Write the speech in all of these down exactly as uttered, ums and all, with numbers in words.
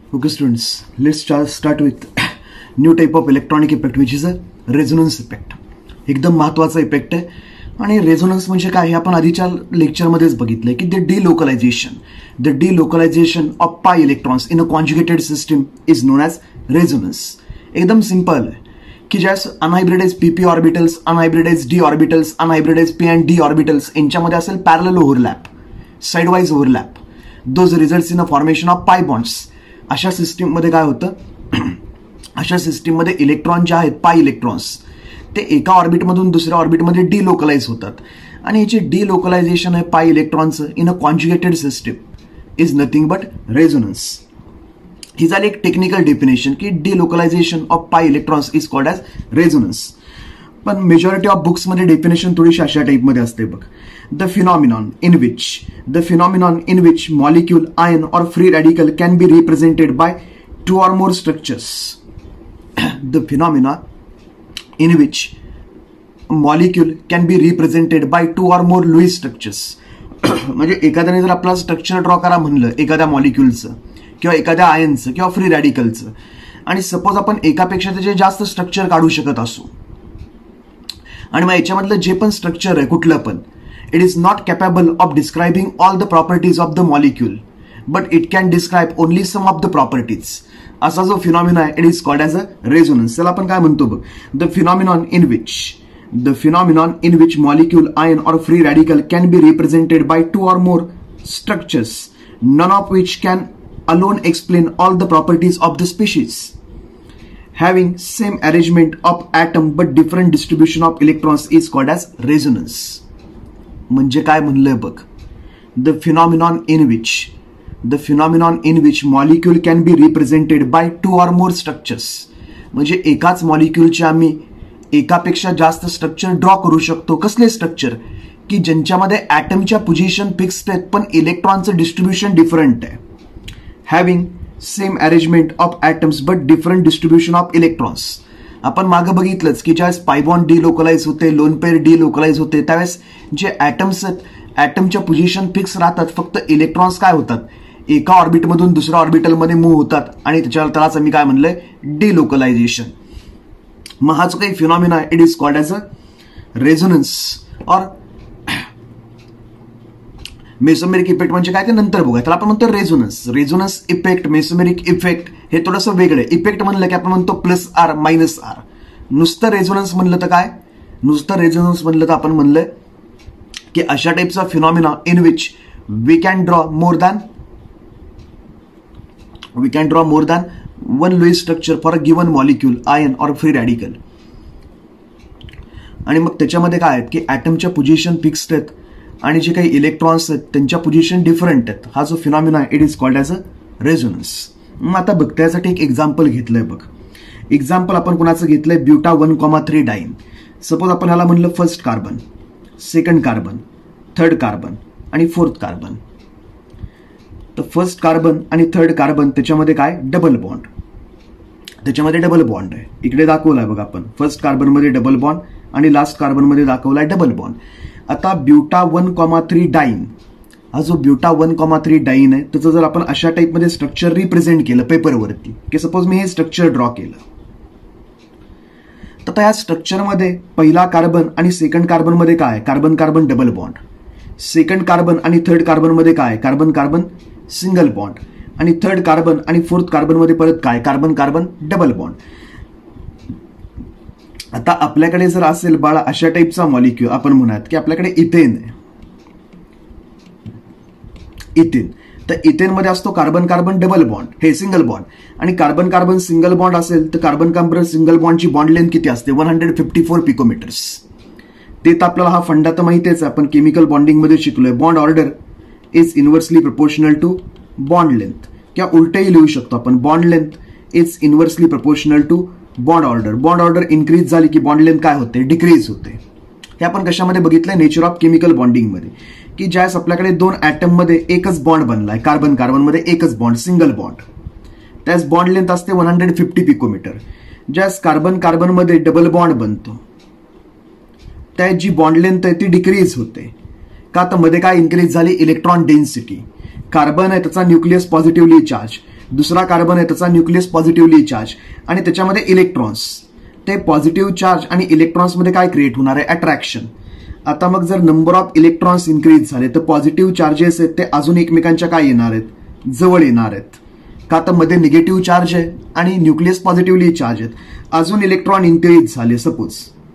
Okay students, let's start with new type of electronic effect which is a resonance effect. एकदम महत्त्वाचा effect आहे आणि resonance म्हणजे काय हे आपण आधीच्या लेक्चरमध्येच बघितलंय की the delocalization the delocalization of pi electrons in a conjugated system is known as resonance. एकदम सिंपल आहे की ज्यास unhybridized p p orbitals, unhybridized d orbitals, unhybridized p and d orbitals यांच्यामध्ये असेल parallel overlap, side wise overlap, those results in a formation of pi bonds. अशा सिस्टीममध्ये काय होतं, अशा सिस्टीममध्ये इलेक्ट्रॉन जे आहेत पाय इलेक्ट्रॉन्स ते एका ऑर्बिटमधून दुसऱ्या ऑर्बिटमध्ये डिलोकलाइज होतात आणि याचे डिलोकलायझेशन आहे पाय इलेक्ट्रॉनचं in a conjugated system is nothing but resonance. ही झाली एक टेक्निकल डेफिनेशन की delocalisation of pi electrons is called as resonance. पण मेजॉरिटी ऑफ बुक्समध्ये डेफिनेशन थोडीशी अशा टाईपमध्ये असते बघ. The phenomenon in which the phenomenon in which molecule, ion or free radical can be represented by two or more structures. The phenomena in which molecule can be represented by two or more Lewis structures. म्हणजे एखाद्याने जर आपला structure draw करा म्हणलं एखाद्या मॉलिक्यूलचं किंवा एखाद्या आयनचं किंवा फ्री रॅडिकलचं आणि सपोज आपण एकापेक्षा त्याचे जास्त स्ट्रक्चर काढू शकत असू आणि मग याच्यामधलं जे पण स्ट्रक्चर आहे कुठलं पण, it is not capable of describing all the properties of the molecule but it can describe only some of the properties. असा जो फिनॉमिना आहे it is called as a resonance. त्याला आपण काय म्हणतो बघ, the phenomenon in which the phenomenon in which molecule, ion or free radical can be represented by two or more structures none of which can alone explain all the properties of the species having same arrangement of atom but different distribution of electrons is called as resonance. म्हणजे काय म्हणलंय बघ, the phenomenon in which the phenomenon in which molecule can be represented by two or more structures. म्हणजे एकाच मॉलिक्यूलचे आम्ही एकापेक्षा जास्त structure draw करू शकतो. कसले स्ट्रक्चर की ज्यांच्यामध्ये ॲटमच्या पोझिशन फिक्स्ड आहेत पण इलेक्ट्रॉनचं डिस्ट्रीब्युशन डिफरंट आहे. Having same arrangement of atoms but different distribution of electrons. आपण मागं बघितलंच की ज्यावेळेस पायबॉन्ड डिलोकलाइज होते, लोन पेअर डिलोकलाइज होते, त्यावेळेस जे ॲटम्स आहेत ॲटमच्या पोझिशन फिक्स राहतात, फक्त इलेक्ट्रॉन्स काय होतात एका ऑर्बिटमधून दुसऱ्या ऑर्बिटलमध्ये मूव्ह होतात आणि त्याच्यावर त्यालाच आम्ही काय म्हणलंय डिलोकलायझेशन. मग हा जो काही फिनॉमिना आहे it is called as a resonance or mesomeric effect. म्हणजे काय ते नंतर बघूया. त्याला आपण म्हणतो resonance. Resonance effect, mesomeric effect हे थोडंसं वेगळं आहे. इफेक्ट म्हणलं की आपण म्हणतो प्लस आर मायनस आर. नुसतं रेझोनन्स म्हणलं तर काय, नुसतं रेझोनन्स म्हणलं तर आपण म्हणलंय की अशा टाईपचा phenomena in which we can draw more than we can draw more than one Lewis structure for a given molecule, ion or free radical. आणि मग त्याच्यामध्ये काय आहेत की ॲटमच्या पोझिशन फिक्स्ड आहेत आणि जे काही इलेक्ट्रॉन्स आहेत त्यांच्या पोझिशन डिफरंट आहेत. हा जो phenomena it is called as a resonance. मग आता बघ त्यासाठी एक एक्झाम्पल घेतलंय बघ. एक्झाम्पल आपण कोणाचं घेतलंय, buta one comma three diene. Suppose आपण ह्याला म्हणलं first carbon, second carbon, third carbon आणि फोर्थ कार्बन. तर फर्स्ट कार्बन आणि थर्ड कार्बन त्याच्यामध्ये काय डबल बॉन्ड, त्याच्यामध्ये डबल बॉन्ड आहे. इकडे दाखवलाय बघा आपण फर्स्ट कार्बनमध्ये डबल बॉन्ड आणि लास्ट कार्बनमध्ये दाखवलाय डबल बॉन्ड. आता buta one comma three diene, हा जो buta one comma three diene आहे त्याचं जर आपण अशा टाईपमध्ये स्ट्रक्चर रिप्रेझेंट केलं पेपरवरती की सपोज मी हे स्ट्रक्चर ड्रॉ केलं, तर या स्ट्रक्चरमध्ये पहिला कार्बन आणि सेकंड कार्बनमध्ये काय carbon carbon double bond, second carbon आणि थर्ड कार्बनमध्ये काय कार्बन कार्बन सिंगल बॉन्ड आणि थर्ड कार्बन आणि फोर्थ कार्बनमध्ये परत काय कार्बन कार्बन डबल बॉन्ड. आता आपल्याकडे जर असेल बाळा अशा टाईपचा मॉलिक्यूल, आपण म्हणूयात की आपल्याकडे इथेन आहे, इथेन. तर इथेनमध्ये असतो कार्बन कार्बन डबल बॉन्ड, हे सिंगल बॉन्ड. आणि कार्बन कार्बन सिंगल बॉन्ड असेल तर कार्बन कार्बन सिंगल बॉन्डची बॉन्ड लेंथ किती असते one hundred fifty four picometres. ते तर आपल्याला हा फंडा तर माहितीच आहे, आपण केमिकल बॉन्डिंगमध्ये शिकलोय. Bond order is inversely proportional to bond length, किंवा उलटही लिहू शकतो आपण bond length is inversely proportional to bond order. Bond order increase झाली की बॉन्ड लेंथ काय होते डिक्रीज होते. हे आपण कशामध्ये बघितलंय नेचर ऑफ केमिकल बॉन्डिंगमध्ये की ज्यावेळेस आपल्याकडे दोन ॲटममध्ये एकच बॉन्ड बनलाय, कार्बन कार्बनमध्ये एकच बॉन्ड सिंगल बॉन्ड, त्यास बॉन्ड लेंथ असते वन हंड्रेड फिफ्टी पिकोमीटर. ज्यावेळेस कार्बन कार्बनमध्ये डबल बॉन्ड बनतो त्यात जी बॉन्ड लेंथ आहे ती डिक्रीज होते. का तर मध्ये काय इन्क्रीज झाली इलेक्ट्रॉन डेन्सिटी. कार्बन आहे त्याचा न्यूक्लियस पॉझिटिव्हली चार्ज, दुसरा कार्बन आहे त्याचा न्यूक्लियस पॉझिटिव्हली चार्ज आणि त्याच्यामध्ये इलेक्ट्रॉन्स, ते पॉझिटिव्ह चार्ज आणि इलेक्ट्रॉन्समध्ये काय क्रिएट होणार आहे, अट्रॅक्शन. आता मग जर नंबर ऑफ इलेक्ट्रॉन्स इन्क्रीज झाले तर पॉझिटिव्ह चार्जेस आहेत ते अजून एकमेकांच्या काय येणार आहेत, जवळ येणार आहेत. का तर मध्ये निगेटिव्ह चार्ज आहे आणि न्यूक्लियस पॉझिटिव्हली चार्ज आहेत. अजून इलेक्ट्रॉन इन्क्रीज झाले सपोज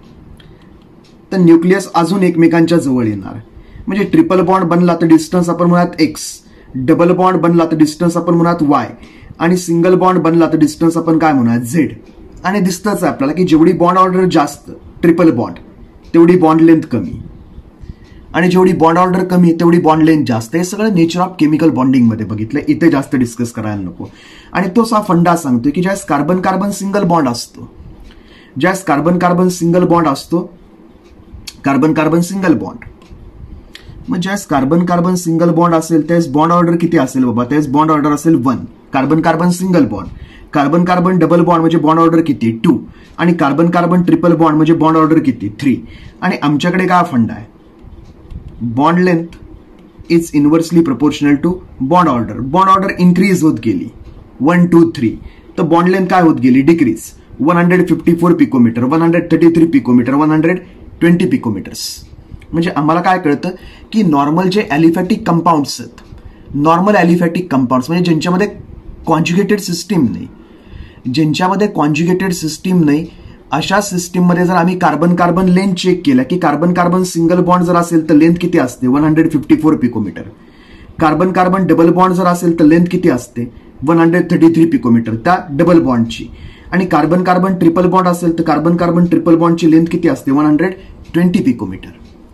तर न्यूक्लियस अजून एकमेकांच्या जवळ येणार. म्हणजे ट्रिपल बॉन्ड बनला तर डिस्टन्स आपण म्हणूयात एक्स, डबल बॉन्ड बनला तर डिस्टन्स आपण म्हणूयात वाय आणि सिंगल बॉन्ड बनला तर डिस्टन्स आपण काय म्हणूयात झेड. आणि दिसतंच आहे आपल्याला की जेवढी बॉन्ड ऑर्डर जास्त ट्रिपल बॉन्ड तेवढी बॉन्ड लेंथ कमी आणि जेवढी बॉन्ड ऑर्डर कमी तेवढी बॉन्ड लेंथ जास्त. हे सगळं नेचर ऑफ केमिकल बॉन्डिंग मध्ये बघितलं, इथे जास्त डिस्कस करायला नको. आणि तोच हा फंडा सांगतोय की ज्यावेळेस कार्बन कार्बन सिंगल बॉन्ड असतो, ज्यावेळेस कार्बन कार्बन सिंगल बॉन्ड असतो, कार्बन कार्बन सिंगल बॉन्ड, मग ज्यावेळेस कार्बन कार्बन सिंगल बॉन्ड असेल त्यावेळेस बॉन्ड ऑर्डर किती असेल बाबा, त्यावेळेस बॉन्ड ऑर्डर असेल one. Carbon carbon single bond, carbon carbon double bond म्हणजे बॉन्ड ऑर्डर किती, टू. आणि कार्बन कार्बन ट्रिपल बॉन्ड म्हणजे बॉन्ड ऑर्डर किती, थ्री. आणि आमच्याकडे काय फंडा आहे, bond length is inversely proportional to bond order. Bond order increase होत गेली वन टू थ्री तर बॉन्ड लेंथ काय होत गेली, decrease. One hundred fifty four picometre, one hundred thirty three picometre, one hundred twenty picometres. म्हणजे आम्हाला काय कळतं की नॉर्मल जे ॲलिफॅटिक कंपाऊंड्स आहेत, नॉर्मल ॲलिफॅटिक कंपाऊंड्स म्हणजे ज्यांच्यामध्ये कॉन्ज्युगेटेड सिस्टीम नाही, ज्यांच्यामध्ये कॉन्ज्युगेटेड सिस्टीम नाही अशा सिस्टीममध्ये जर आम्ही कार्बन कार्बन लेंथ चेक केला की कार्बन कार्बन सिंगल बॉन्ड जर असेल तर लेंथ किती असते, one hundred fifty four picometre. Carbon carbon double bond जर असेल तर लेंथ किती असते, one hundred thirty three picometre त्या डबल बॉन्डची. आणि कार्बन कार्बन ट्रिपल बॉन्ड असेल तर कार्बन कार्बन ट्रिपल बॉन्डची लेंथ किती असते, वन हंड्रेड ट्वेंटी पिकोमीटर.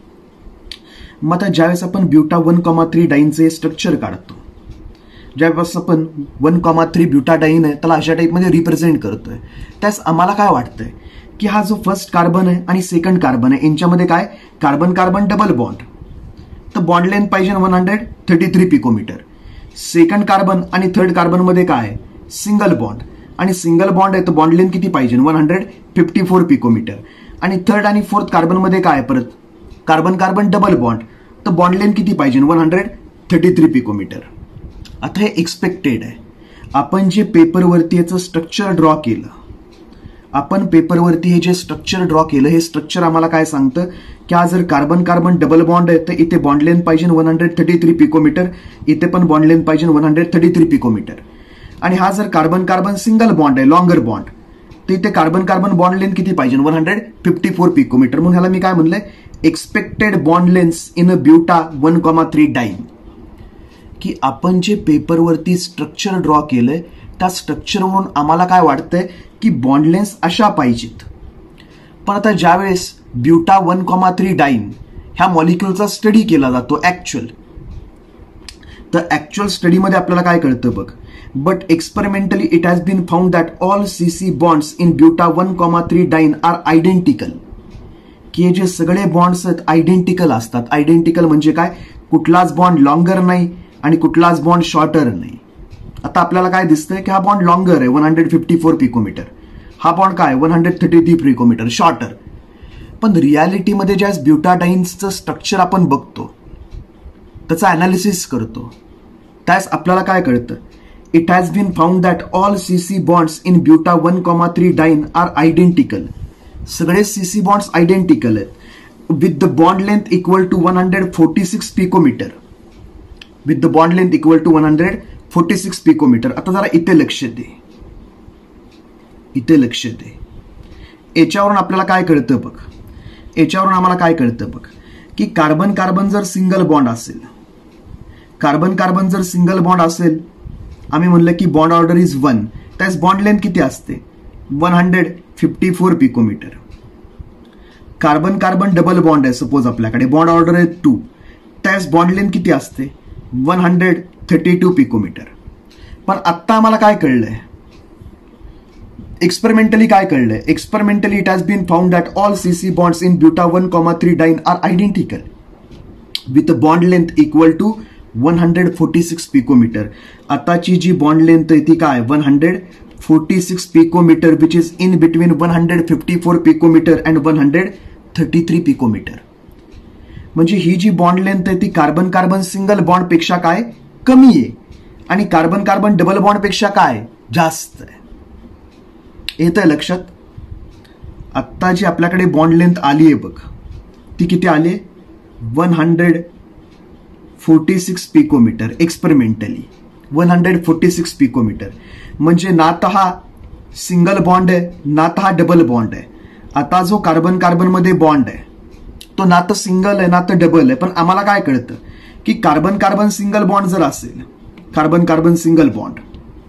मग आता ज्यावेळेस आपण ब्युटा वन कॉमा थ्री डाईनचे स्ट्रक्चर काढतो, ज्यावेळेस आपण वन कॉमा थ्री ब्युटाडाईन आहे त्याला अशा टाईपमध्ये रिप्रेझेंट करतोय, त्यास आम्हाला काय वाटतंय की हा जो फर्स्ट कार्बन आहे आणि सेकंड कार्बन आहे यांच्यामध्ये काय कार्बन कार्बन डबल बॉन्ड, तर बॉन्ड लेंथ पाहिजे one hundred thirty three picometre. Second carbon आणि थर्ड कार्बन मध्ये काय आहे, सिंगल बॉन्ड आणि सिंगल बॉन्ड आहे तर बॉन्ड लेंथ किती पाहिजे, one hundred fifty four picometre. आणि थर्ड आणि फोर्थ कार्बन मध्ये काय परत कार्बन कार्बन डबल बॉन्ड तर बॉन्ड लेंथ किती पाहिजे, one hundred thirty three picometre. आता हे एक्सपेक्टेड आहे. आपण जे पेपरवरती याचं स्ट्रक्चर ड्रॉ केलं, आपण पेपरवरती हे जे स्ट्रक्चर ड्रॉ केलं हे स्ट्रक्चर आम्हाला काय सांगतं की हा जर कार्बन कार्बन डबल बॉन्ड आहे तर इथे बॉन्ड लेंथ पाहिजे one hundred thirty three picometre, इथे पण बॉन्ड लेंथ पाहिजे one hundred thirty three picometre. आणि हा जर कार्बन कार्बन सिंगल बॉन्ड आहे, लॉंगर बॉन्ड, तर इथे कार्बन कार्बन बॉन्ड लेंथ किती पाहिजे, one hundred fifty four picometre. म्हणून ह्याला मी काय म्हणलंय, expected bond length in a buta one comma three diene. की आपण जे पेपरवरती स्ट्रक्चर ड्रॉ केलंय त्या स्ट्रक्चरवरून आम्हाला काय वाटतंय की बॉन्ड लेन्स अशा पाहिजेत. पण आता ज्यावेळेस buta one comma three diene ह्या मॉलिक्युलचा स्टडी केला जातो ऍक्च्युअल, तर ऍक्च्युअल स्टडीमध्ये आपल्याला काय कळतं बघ, but experimentally it has been found that all C C bonds in buta one comma three diene are identical. की हे जे सगळे बॉन्ड्स आहेत आयडेंटिकल असतात. आयडेंटिकल म्हणजे काय, कुठलाच बॉन्ड लॉंगर नाही आणि कुठलाच बॉन्ड शॉर्टर नाही. आता आपल्याला काय दिसतंय की हा बॉन्ड लॉंगर आहे one hundred fifty four picometre, हा बॉन्ड काय one hundred thirty three picometre shorter. पण रियालिटीमध्ये ज्यावेळेस ब्युटाडाईन्सचं स्ट्रक्चर आपण बघतो, त्याचं अनालिसिस करतो, त्यास आपल्याला काय कळतं, it has been found that all CC bonds in buta one comma three diene are identical. सगळे सीसी बॉन्ड्स आयडेंटिकल आहेत with the bond length equal to one hundred forty six picometre, with the bond length equal to one hundred forty six picometre. आता जरा इथे लक्ष दे, इथे लक्ष दे. याच्यावरून आपल्याला काय कळतं बघ, याच्यावरून आम्हाला काय कळतं बघ की कार्बन कार्बन जर सिंगल बॉन्ड असेल, कार्बन कार्बन जर सिंगल बॉन्ड असेल, आम्ही म्हणलं की बॉन्ड ऑर्डर इज वन, त्यास बॉन्ड लेंथ किती असते, one hundred fifty four picometre. Carbon carbon double bond आहे सपोज आपल्याकडे, बॉन्ड ऑर्डर आहे टू, त्यास बॉन्ड लेंथ किती असते, one hundred thirty two picometre. पण आत्ता आम्हाला काय कळलंय, एक्सपेरिमेंटली काय कळलंय, experimentally it has been found that all CC bonds in buta one comma three diene are identical with a bond length equal to one hundred forty six picometre. आताची जी bond length आहे ती काय, one hundred forty six picometre, which is in between one hundred fifty four picometre and one hundred thirty three picometre. म्हणजे ही जी bond length आहे ती कार्बन कार्बन सिंगल बॉन्ड पेक्षा काय कमी आहे. आणि कार्बन कार्बन डबल बॉन्ड पेक्षा काय जास्त आहे. येतंय लक्षात. आत्ता जी आपल्याकडे बॉन्ड लेंथ आली आहे बघ, ती किती आली? One hundred forty six picometer experimentally. One hundred forty six picometer म्हणजे ना तर हा सिंगल बॉन्ड आहे ना तर हा डबल बॉन्ड आहे. आता जो कार्बन कार्बन मध्ये बॉन्ड आहे तो ना तर सिंगल आहे ना तर डबल आहे. पण आम्हाला काय कळतं की कार्बन कार्बन सिंगल बॉन्ड जर असेल, कार्बन कार्बन सिंगल बॉन्ड,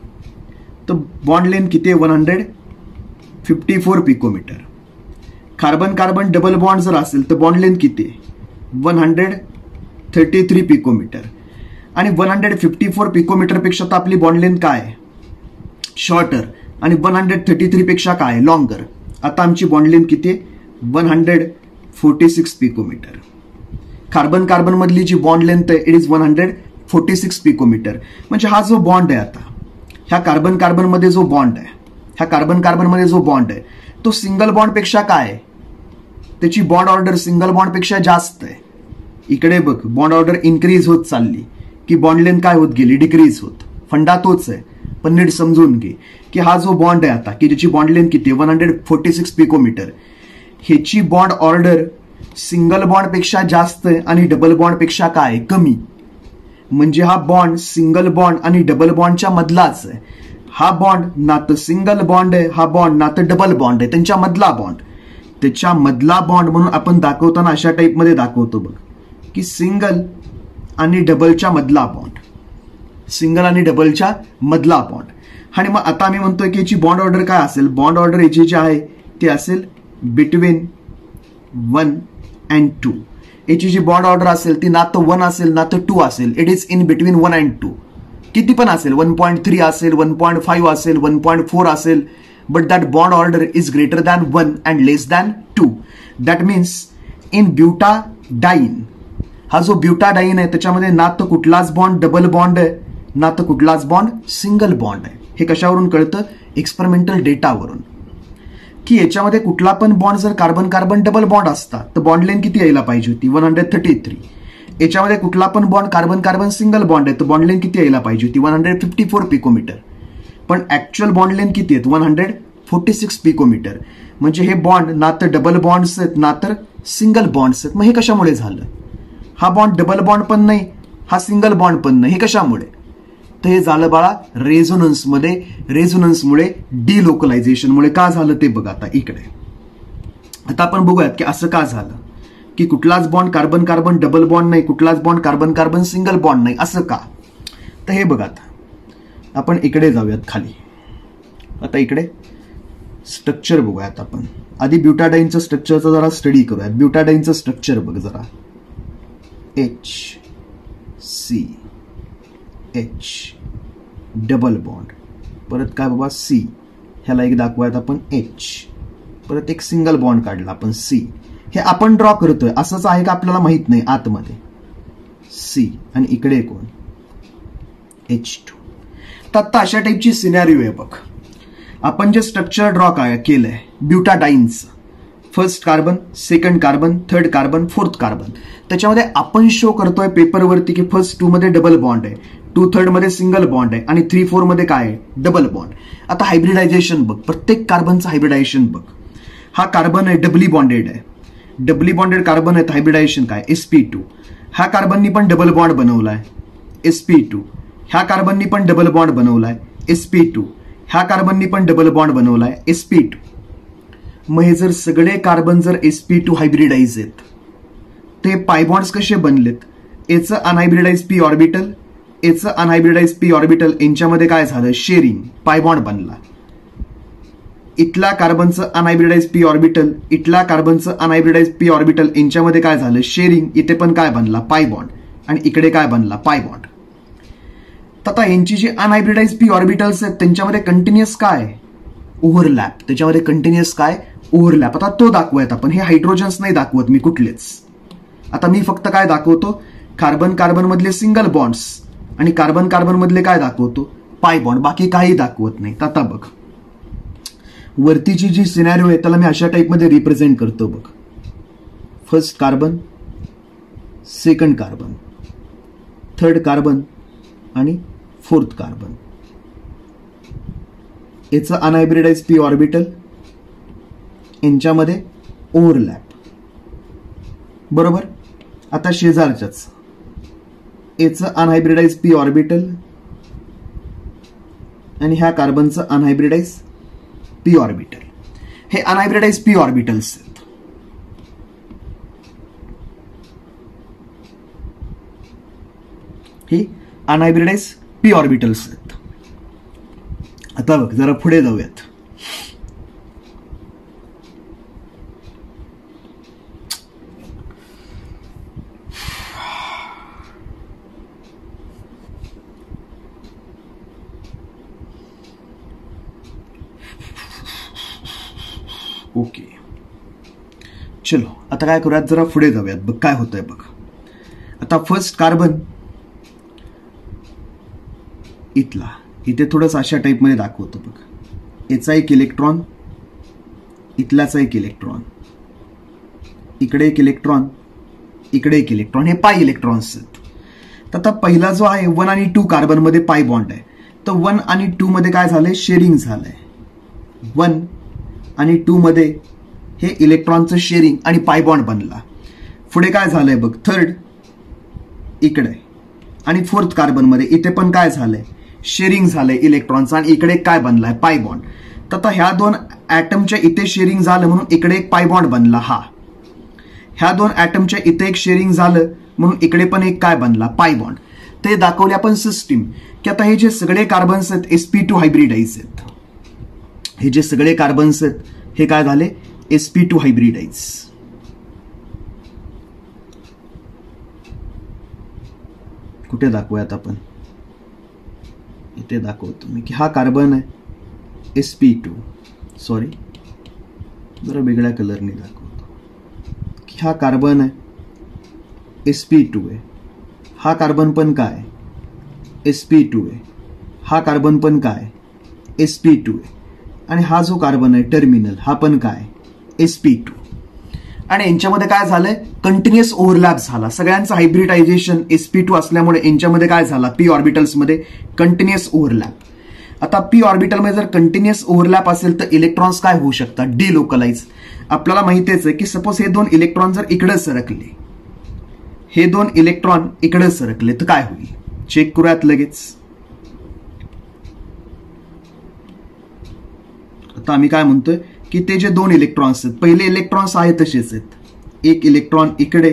तर बॉन्ड लेंथ किती आहे? One hundred fifty four picometre. Carbon carbon double bond जर असेल तर बॉन्ड लेंथ किती आहे? One hundred thirty three picometre. आणि one hundred fifty four picometer पेक्षा तर आपली बॉन्ड लेंथ काय आहे? शॉर्टर. आणि वन हंड्रेड थर्टी थ्री पेक्षा काय? लॉंगर. आता आमची बॉन्ड लेंथ किती आहे? One hundred forty six picometer. Carbon carbon मधली जी बॉन्ड लेंथ आहे it is one hundred forty six picometer. म्हणजे हा जो बॉन्ड आहे आता ह्या कार्बन कार्बन मध्ये जो बॉन्ड आहे, ह्या कार्बन कार्बन मध्ये जो बॉन्ड आहे तो सिंगल बॉन्ड पेक्षा काय आहे? त्याची बॉन्ड ऑर्डर सिंगल बॉन्ड पेक्षा जास्त आहे. इकडे बघ बॉन्ड ऑर्डर इन्क्रीज होत चालली की बॉन्ड लेंथ काय होत गेली? डिक्रीज होत. फंडा तोच आहे, पण नीट समजून घे की हा जो बॉन्ड आहे आता की ज्याची बॉन्ड लेंथ किती? One hundred forty six picometer, ह्याची बॉन्ड ऑर्डर सिंगल बॉन्ड पेक्षा जास्त आहे आणि डबल बॉन्ड पेक्षा काय? कमी. म्हणजे हा बॉन्ड सिंगल बॉन्ड आणि डबल बॉन्डच्या मधलाच आहे. हा बॉन्ड ना तर सिंगल बॉन्ड आहे, हा बॉन्ड ना तर डबल बॉन्ड आहे, त्यांच्या मधला बॉन्ड. त्याच्या मधला बॉन्ड म्हणून आपण दाखवताना अशा टाईपमध्ये दाखवतो बघ की सिंगल आणि डबलच्या मधला बॉन्ड, सिंगल आणि डबलच्या मधला बॉन्ड. आणि मग आता आम्ही म्हणतोय की याची बॉन्ड ऑर्डर काय असेल? बॉन्ड ऑर्डर याची जी आहे ती असेल बिटवीन वन अँड टू. याची जी बॉन्ड ऑर्डर असेल ती ना तर वन असेल ना तर टू असेल. It is in between one and two. किती पण असेल, वन पॉईंट थ्री असेल, वन पॉईंट फाईव्ह असेल, वन पॉईंट फोर असेल, but that bond order is greater than one and less than two. That means in butadiene, हा जो ब्युटाडाईन आहे त्याच्यामध्ये ना तर कुठलाच बॉन्ड डबल बॉन्ड आहे ना तर कुठलाच बॉन्ड सिंगल बॉन्ड आहे. हे कशावरून कळतं? एक्सपेरिमेंटल डेटावरून. की याच्यामध्ये कुठला पण बॉन्ड जर कार्बन कार्बन डबल बॉन्ड असता तर बॉन्ड लेंथ किती यायला पाहिजे होती? One hundred thirty three. याच्यामध्ये कुठला पण bond carbon carbon single bond आहे तर बॉन्ड लेंथ किती यायला पाहिजे होती? One hundred fifty four picometer. पण ऍक्च्युअल बॉन्ड लेंथ किती आहेत? One hundred forty six picometer. म्हणजे हे बॉन्ड ना तर डबल बॉन्ड्स आहेत ना तर सिंगल बॉन्ड्स आहेत. मग हे कशामुळे झालं? हा बॉन्ड डबल बॉन्ड पण नाही, हा सिंगल बॉन्ड पण नाही. हे कशामुळे? तर हे झालं बाळा रेझोनन्समध्ये. रेझोनन्समुळे डिलोकलायझेशनमुळे. का झालं ते बघा आता इकडे. आता आपण बघूयात की असं का झालं की कुठलाच bond carbon carbon double bond नाही, कुठलाच bond carbon carbon single bond नाही, असं का? तर हे बघा आता आपण इकडे जाऊयात खाली. आता इकडे स्ट्रक्चर बघूयात आपण. आधी ब्युटाडाईनचं स्ट्रक्चरचा जरा स्टडी करूयात. ब्युटाडाईनचं स्ट्रक्चर बघ जरा. H C H double bond, परत काय बाबा सी, ह्याला एक दाखवूयात आपण एच, परत एक सिंगल बॉन्ड काढला आपण सी. हे आपण ड्रॉ करतोय असंच आहे का आपल्याला माहित नाही. आतमध्ये सी आणि इकडे कोण? H two. तर आता अशा टाईपची सिनॅरिओ आहे बघ. आपण जे स्ट्रक्चर ड्रॉ काय केलंय ब्युटाडाईनचं, first carbon, second carbon, third carbon, fourth carbon, त्याच्यामध्ये आपण शो करतोय पेपरवरती की फर्स्ट टू मध्ये डबल बॉन्ड आहे, टू थर्ड मध्ये सिंगल बॉन्ड आहे आणि थ्री फोर मध्ये काय आहे? Double bond. आता हायब्रिडायझेशन बघ, प्रत्येक कार्बनचं हायब्रिडायझेशन बघ. हा कार्बन आहे डबली बॉन्डेड आहे, डबली बॉन्डेड कार्बन आहे, हायब्रिडायझेशन काय? S P two. ह्या कार्बननी पण डबल बॉन्ड बनवलाय, एस पी टू. ह्या कार्बननी पण डबल बॉन्ड बनवलाय, एस पी टू. ह्या कार्बननी पण डबल बॉन्ड बनवलाय, एस पी टू. मग हे जर सगळे कार्बन जर एस पी टू हायब्रिडाइज आहेत ते पाय बॉन्ड्स कसे बनलेत? याचं अनहायब्रिडाइज पी ऑर्बिटल, याचं अनहायब्रिडाइज पी ऑर्बिटल, यांच्यामध्ये काय झालं? शेअरिंग, पाय बॉन्ड बनला. इथल्या कार्बनचं अनहायब्रिडाइज पी ऑर्बिटल, इथल्या कार्बनचं अनहायब्रिडाइज पी ऑर्बिटल, यांच्यामध्ये काय झालं? शेअरिंग. इथे पण काय बनला? पाय बॉन्ड. आणि इकडे काय बनला? Pi bond. आता यांची जी अनहायब्रिडाइज पी ऑर्बिटल्स आहेत त्यांच्यामध्ये कंटिन्युअस काय? ओव्हरलॅप. त्याच्यामध्ये कंटिन्युअस काय? ओव्हरलॅप. आता तो दाखवूयात आपण. हे हायड्रोजन्स नाही दाखवत मी कुठलेच. आता मी फक्त काय दाखवतो? कार्बन कार्बन मधले सिंगल बॉन्ड्स आणि कार्बन कार्बन मधले काय दाखवतो? Pi bond. बाकी काही दाखवत नाही. आता बघ वरतीची जी सिनॅरिओ आहे त्याला मी अशा टाईपमध्ये रिप्रेझेंट करतो बघ. First carbon, second carbon, third carbon आणि फोर्थ कार्बन, याचं अनहायब्रिडाइज पी ऑर्बिटल, यांच्यामध्ये ओव्हरलॅप, बरोबर. आता शेजारच्याच याचं अनहायब्रिडाइज पी ऑर्बिटल आणि ह्या कार्बनचं अनहायब्रिडाइज पी ऑर्बिटल. हे अनहायब्रिडाइज पी ऑर्बिटल्स आहेत. ही अनहायब्रिडाइज पी ऑर्बिटल्स आहेत. आता बघ जरा पुढे जाऊयात. ओके चलो आता काय करूयात, जरा पुढे जाऊयात. बघ काय होतंय बघ. आता फर्स्ट कार्बन इथला, इथे थोडंसं अशा टाईपमध्ये दाखवतो बघ. याचा एक इलेक्ट्रॉन, इथलाचा एक इलेक्ट्रॉन, इकडे एक इलेक्ट्रॉन, इकडे एक इलेक्ट्रॉन, हे पाय इलेक्ट्रॉन्स आहेत. तर आता पहिला जो आहे वन आणि टू कार्बन मध्ये पाय बॉन्ड आहे. तर वन आणि टू मध्ये काय झालंय, शेअरिंग झालंय. वन आणि टू मध्ये हे इलेक्ट्रॉनचं शेअरिंग आणि पाय बॉन्ड बनला. पुढे काय झालंय बघ, थर्ड इकडे आणि फोर्थ कार्बन मध्ये इथे पण काय झालंय, शेअरिंग झालंय इलेक्ट्रॉनचं आणि इकडे काय बनलाय, पाय बॉन्ड. तर आता ह्या दोन ऍटमच्या इथे शेअरिंग झालं म्हणून इकडे एक पाय बॉन्ड बनला. हा ह्या दोन ऍटमच्या इथे एक शेअरिंग झालं म्हणून इकडे पण एक काय बनला, पाय बॉन्ड. ते दाखवले आपण सिस्टीम की आता हे जे सगळे कार्बन्स आहेत एस पी टू हायब्रिडाइज आहेत. हे जे सगळे कार्बन्स आहेत हे काय झाले, एस पी टू हायब्रिडाइज. कुठे दाखवूयात आपण, इथे दाखवतो मी की हा कार्बन आहे एस पी टू, सॉरी जरा वेगळ्या कलरने दाखवतो की हा कार्बन आहे एस पी टू आहे. हा कार्बन पण काय एस पी टू आहे. हा कार्बन पण काय एस पी टू आहे. आणि हा जो कार्बन आहे टर्मिनल हा पण काय एस पी टू. आणि यांच्यामध्ये काय झालंय, कंटिन्युअस ओव्हरलॅप झाला. सगळ्यांचं हायब्रिडायझेशन एस पी टू असल्यामुळे यांच्यामध्ये काय झाला, पी ऑर्बिटल्समध्ये कंटिन्युअस ओव्हरलॅप. आता पी ऑर्बिटलमध्ये जर कंटिन्युअस ओव्हरलॅप असेल तर इलेक्ट्रॉन्स काय होऊ शकतात, डिलोकलाइज. आपल्याला माहितीच आहे की सपोज हे दोन इलेक्ट्रॉन जर इकडे सरकले, हे दोन इलेक्ट्रॉन इकडे सरकले तर काय होईल, चेक करूयात लगेच. आता आम्ही काय म्हणतोय की ते जे दोन इलेक्ट्रॉन्स आहेत, पहिले इलेक्ट्रॉन्स आहेत तसेच आहेत. एक इलेक्ट्रॉन इकडे,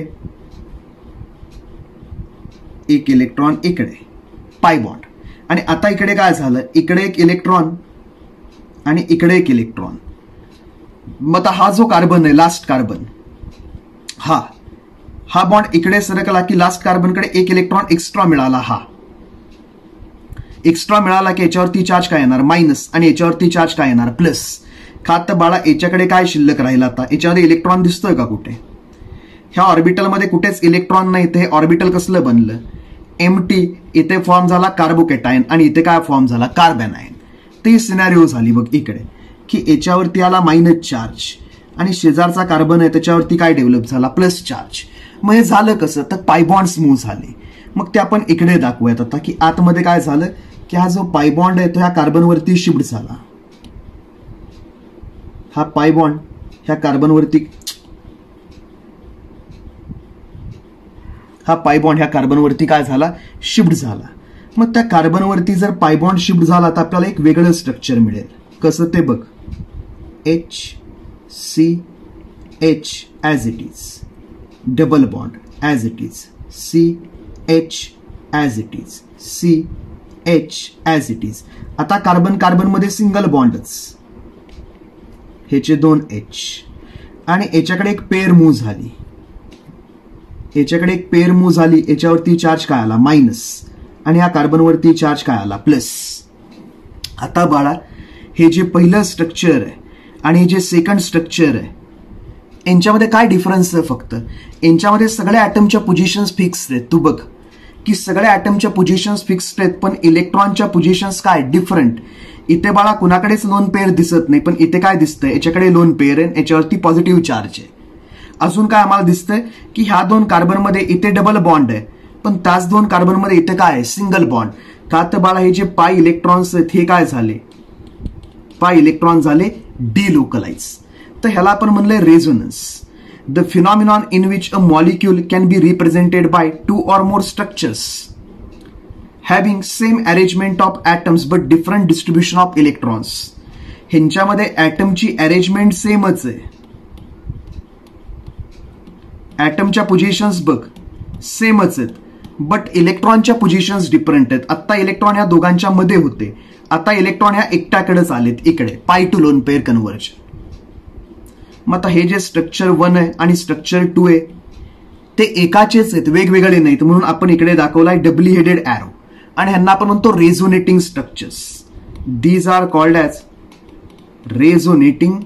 एक इलेक्ट्रॉन इकडे, पाय बॉन्ड. आणि आता इकडे काय झालं, इकडे एक इलेक्ट्रॉन आणि इकडे एक इलेक्ट्रॉन. मग आता हा जो कार्बन आहे लास्ट कार्बन, हा हा बॉन्ड इकडे सरकला की लास्ट कार्बनकडे एक इलेक्ट्रॉन एक्स्ट्रा मिळाला. हा एक्स्ट्रा मिळाला की याच्यावरती चार्ज काय येणार, मायनस, आणि याच्यावरती चार्ज काय येणार, प्लस. का तर बाळा याच्याकडे काय शिल्लक राहिला, आता याच्यामध्ये इलेक्ट्रॉन दिसतोय का कुठे, ह्या ऑर्बिटलमध्ये कुठेच इलेक्ट्रॉन नाही. ते ऑर्बिटल कसलं बनलं, एम टी. इथे फॉर्म झाला कार्बोकॅटायन आणि इथे काय फॉर्म झाला, कार्बॅनायन. ती सिनॅरिओ झाली बघ इकडे की याच्यावरती आला मायनस चार्ज आणि शेजारचा कार्बन आहे त्याच्यावरती काय डेव्हलप झाला, प्लस चार्ज. मग हे झालं कसं, तर पायबॉन्ड्स मूव्ह झाले. मग ते आपण इकडे दाखवूयात आता की आतमध्ये काय झालं की हा जो पायबॉन्ड आहे तो ह्या कार्बनवरती शिफ्ट झाला. हा पायबॉन्ड ह्या कार्बनवरती, हा पायबॉन्ड ह्या कार्बनवरती काय झाला, शिफ्ट झाला. मग त्या कार्बनवरती जर पायबॉन्ड शिफ्ट झाला तर आपल्याला एक वेगळं स्ट्रक्चर मिळेल. कसं ते बघ, H C H as it is, double bond as it is, C H as it is, C H as it is. आता कार्बन कार्बन मध्ये सिंगल बॉन्डच, ह्याचे दोन एच, आणि याच्याकडे एक पेअर मूव्ह झाली, याच्याकडे एक पेअर मूव्ह झाली. याच्यावरती चार्ज काय आला, मायनस, आणि ह्या कार्बनवरती चार्ज काय आला, प्लस. आता बाळा हे जे पहिलं स्ट्रक्चर आहे आणि जे सेकंड स्ट्रक्चर आहे यांच्यामध्ये काय डिफरन्स आहे, फक्त यांच्यामध्ये सगळ्या ॲटमच्या पोझिशन्स फिक्स आहेत. तू बघ की सगळ्या ॲटमच्या पोझिशन्स फिक्स्ड आहेत पण इलेक्ट्रॉनच्या पोझिशन्स काय डिफरंट. इथे बाळा कुणाकडेच लोन पेअर दिसत नाही, पण इथे काय दिसतंय, याच्याकडे लोन पेअर आहे, याच्यावरती पॉझिटिव्ह चार्ज आहे. अजून काय आम्हाला दिसतंय की ह्या दोन कार्बनमध्ये इथे डबल बॉन्ड आहे पण त्याच दोन कार्बनमध्ये इथे काय आहे, सिंगल बॉन्ड. का तर बाळा हे जे पाय इलेक्ट्रॉन्स आहेत हे काय झाले, पाय इलेक्ट्रॉन झाले डिलोकलाइज. तर ह्याला आपण म्हणलंय resonance. The phenomenon in which a molecule can be represented by two or more structures having same arrangement of atoms but different distribution of electrons. ह्यांच्यामध्ये ॲटमची अरेंजमेंट सेमच आहे, ॲटमच्या पोझिशन्स बघ सेमच आहेत, बट इलेक्ट्रॉनच्या पोझिशन्स डिफरंट आहेत. आता इलेक्ट्रॉन ह्या दोघांच्या मध्ये होते, आता इलेक्ट्रॉन ह्या एकट्याकडेच आलेत इकडे, pi two lone pair conversion. मग आता हे जे स्ट्रक्चर वन आहे आणि स्ट्रक्चर टू आहे ते एकाचेच आहेत, वेगवेगळे नाहीत, म्हणून आपण इकडे दाखवलाय डबली हेडेड ॲरो आणि ह्यांना आपण म्हणतो resonating structures. These are called as resonating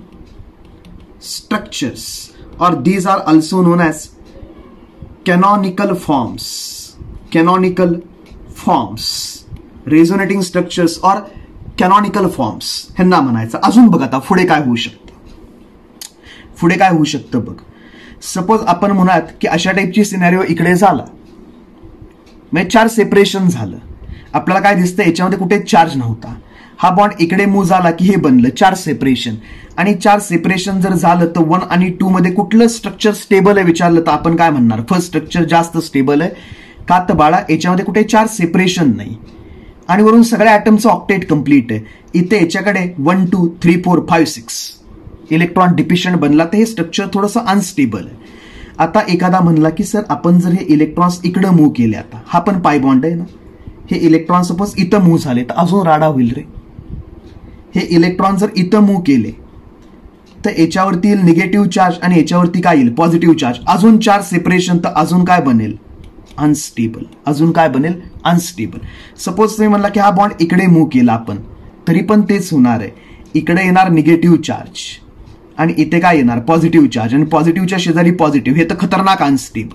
structures or these are also known as canonical forms. Canonical forms, resonating structures or canonical forms ह्यांना म्हणायचं. अजून बघ आता पुढे काय होऊ शकतं, पुढे काय होऊ शकतं बघ. सपोज आपण म्हणूयात की अशा टाईपची सिनॅरिओ इकडे झाला, म्हणजे चार्ज सेपरेशन झालं, आपल्याला काय दिसतं याच्यामध्ये कुठे चार्ज नव्हता, हा बॉन्ड इकडे मूव्ह झाला की हे बनलं चार्ज सेपरेशन. आणि चार्ज सेपरेशन जर झालं तर वन आणि टू मध्ये कुठलं स्ट्रक्चर स्टेबल आहे विचारलं तर आपण काय म्हणणार, फर्स्ट स्ट्रक्चर जास्त स्टेबल आहे. का तर बाळा याच्यामध्ये कुठे चार्ज सेपरेशन नाही आणि वरून सगळ्या ॲटमचं ऑक्टेट कम्प्लीट आहे. इथे याच्याकडे one two three four five six electron deficient बनला तर हे स्ट्रक्चर थोडंसं अनस्टेबल आहे. आता एखादा म्हणला की सर आपण जर हे इलेक्ट्रॉन्स इकडं मूव्ह केले, आता हा पण पाय बॉन्ड आहे ना, हे इलेक्ट्रॉन सपोज इथं मूव्ह झाले तर अजून राडा होईल रे. हे इलेक्ट्रॉन जर इथं मूव्ह केले तर याच्यावरती येईल निगेटिव्ह चार्ज आणि याच्यावरती काय येईल पॉझिटिव्ह चार्ज, अजून चार्ज सेपरेशन तर अजून काय बनेल अनस्टेबल, अजून काय बनेल अनस्टेबल. सपोज तुम्ही म्हणला की हा बॉन्ड इकडे मूव्ह केला आपण तरी पण तेच होणार आहे, इकडे येणार निगेटिव्ह चार्ज आणि इथे काय येणार पॉझिटिव्ह चार्ज आणि पॉझिटिव्हच्या शेजारी पॉझिटिव्ह, हे तर खतरनाक अनस्टेबल,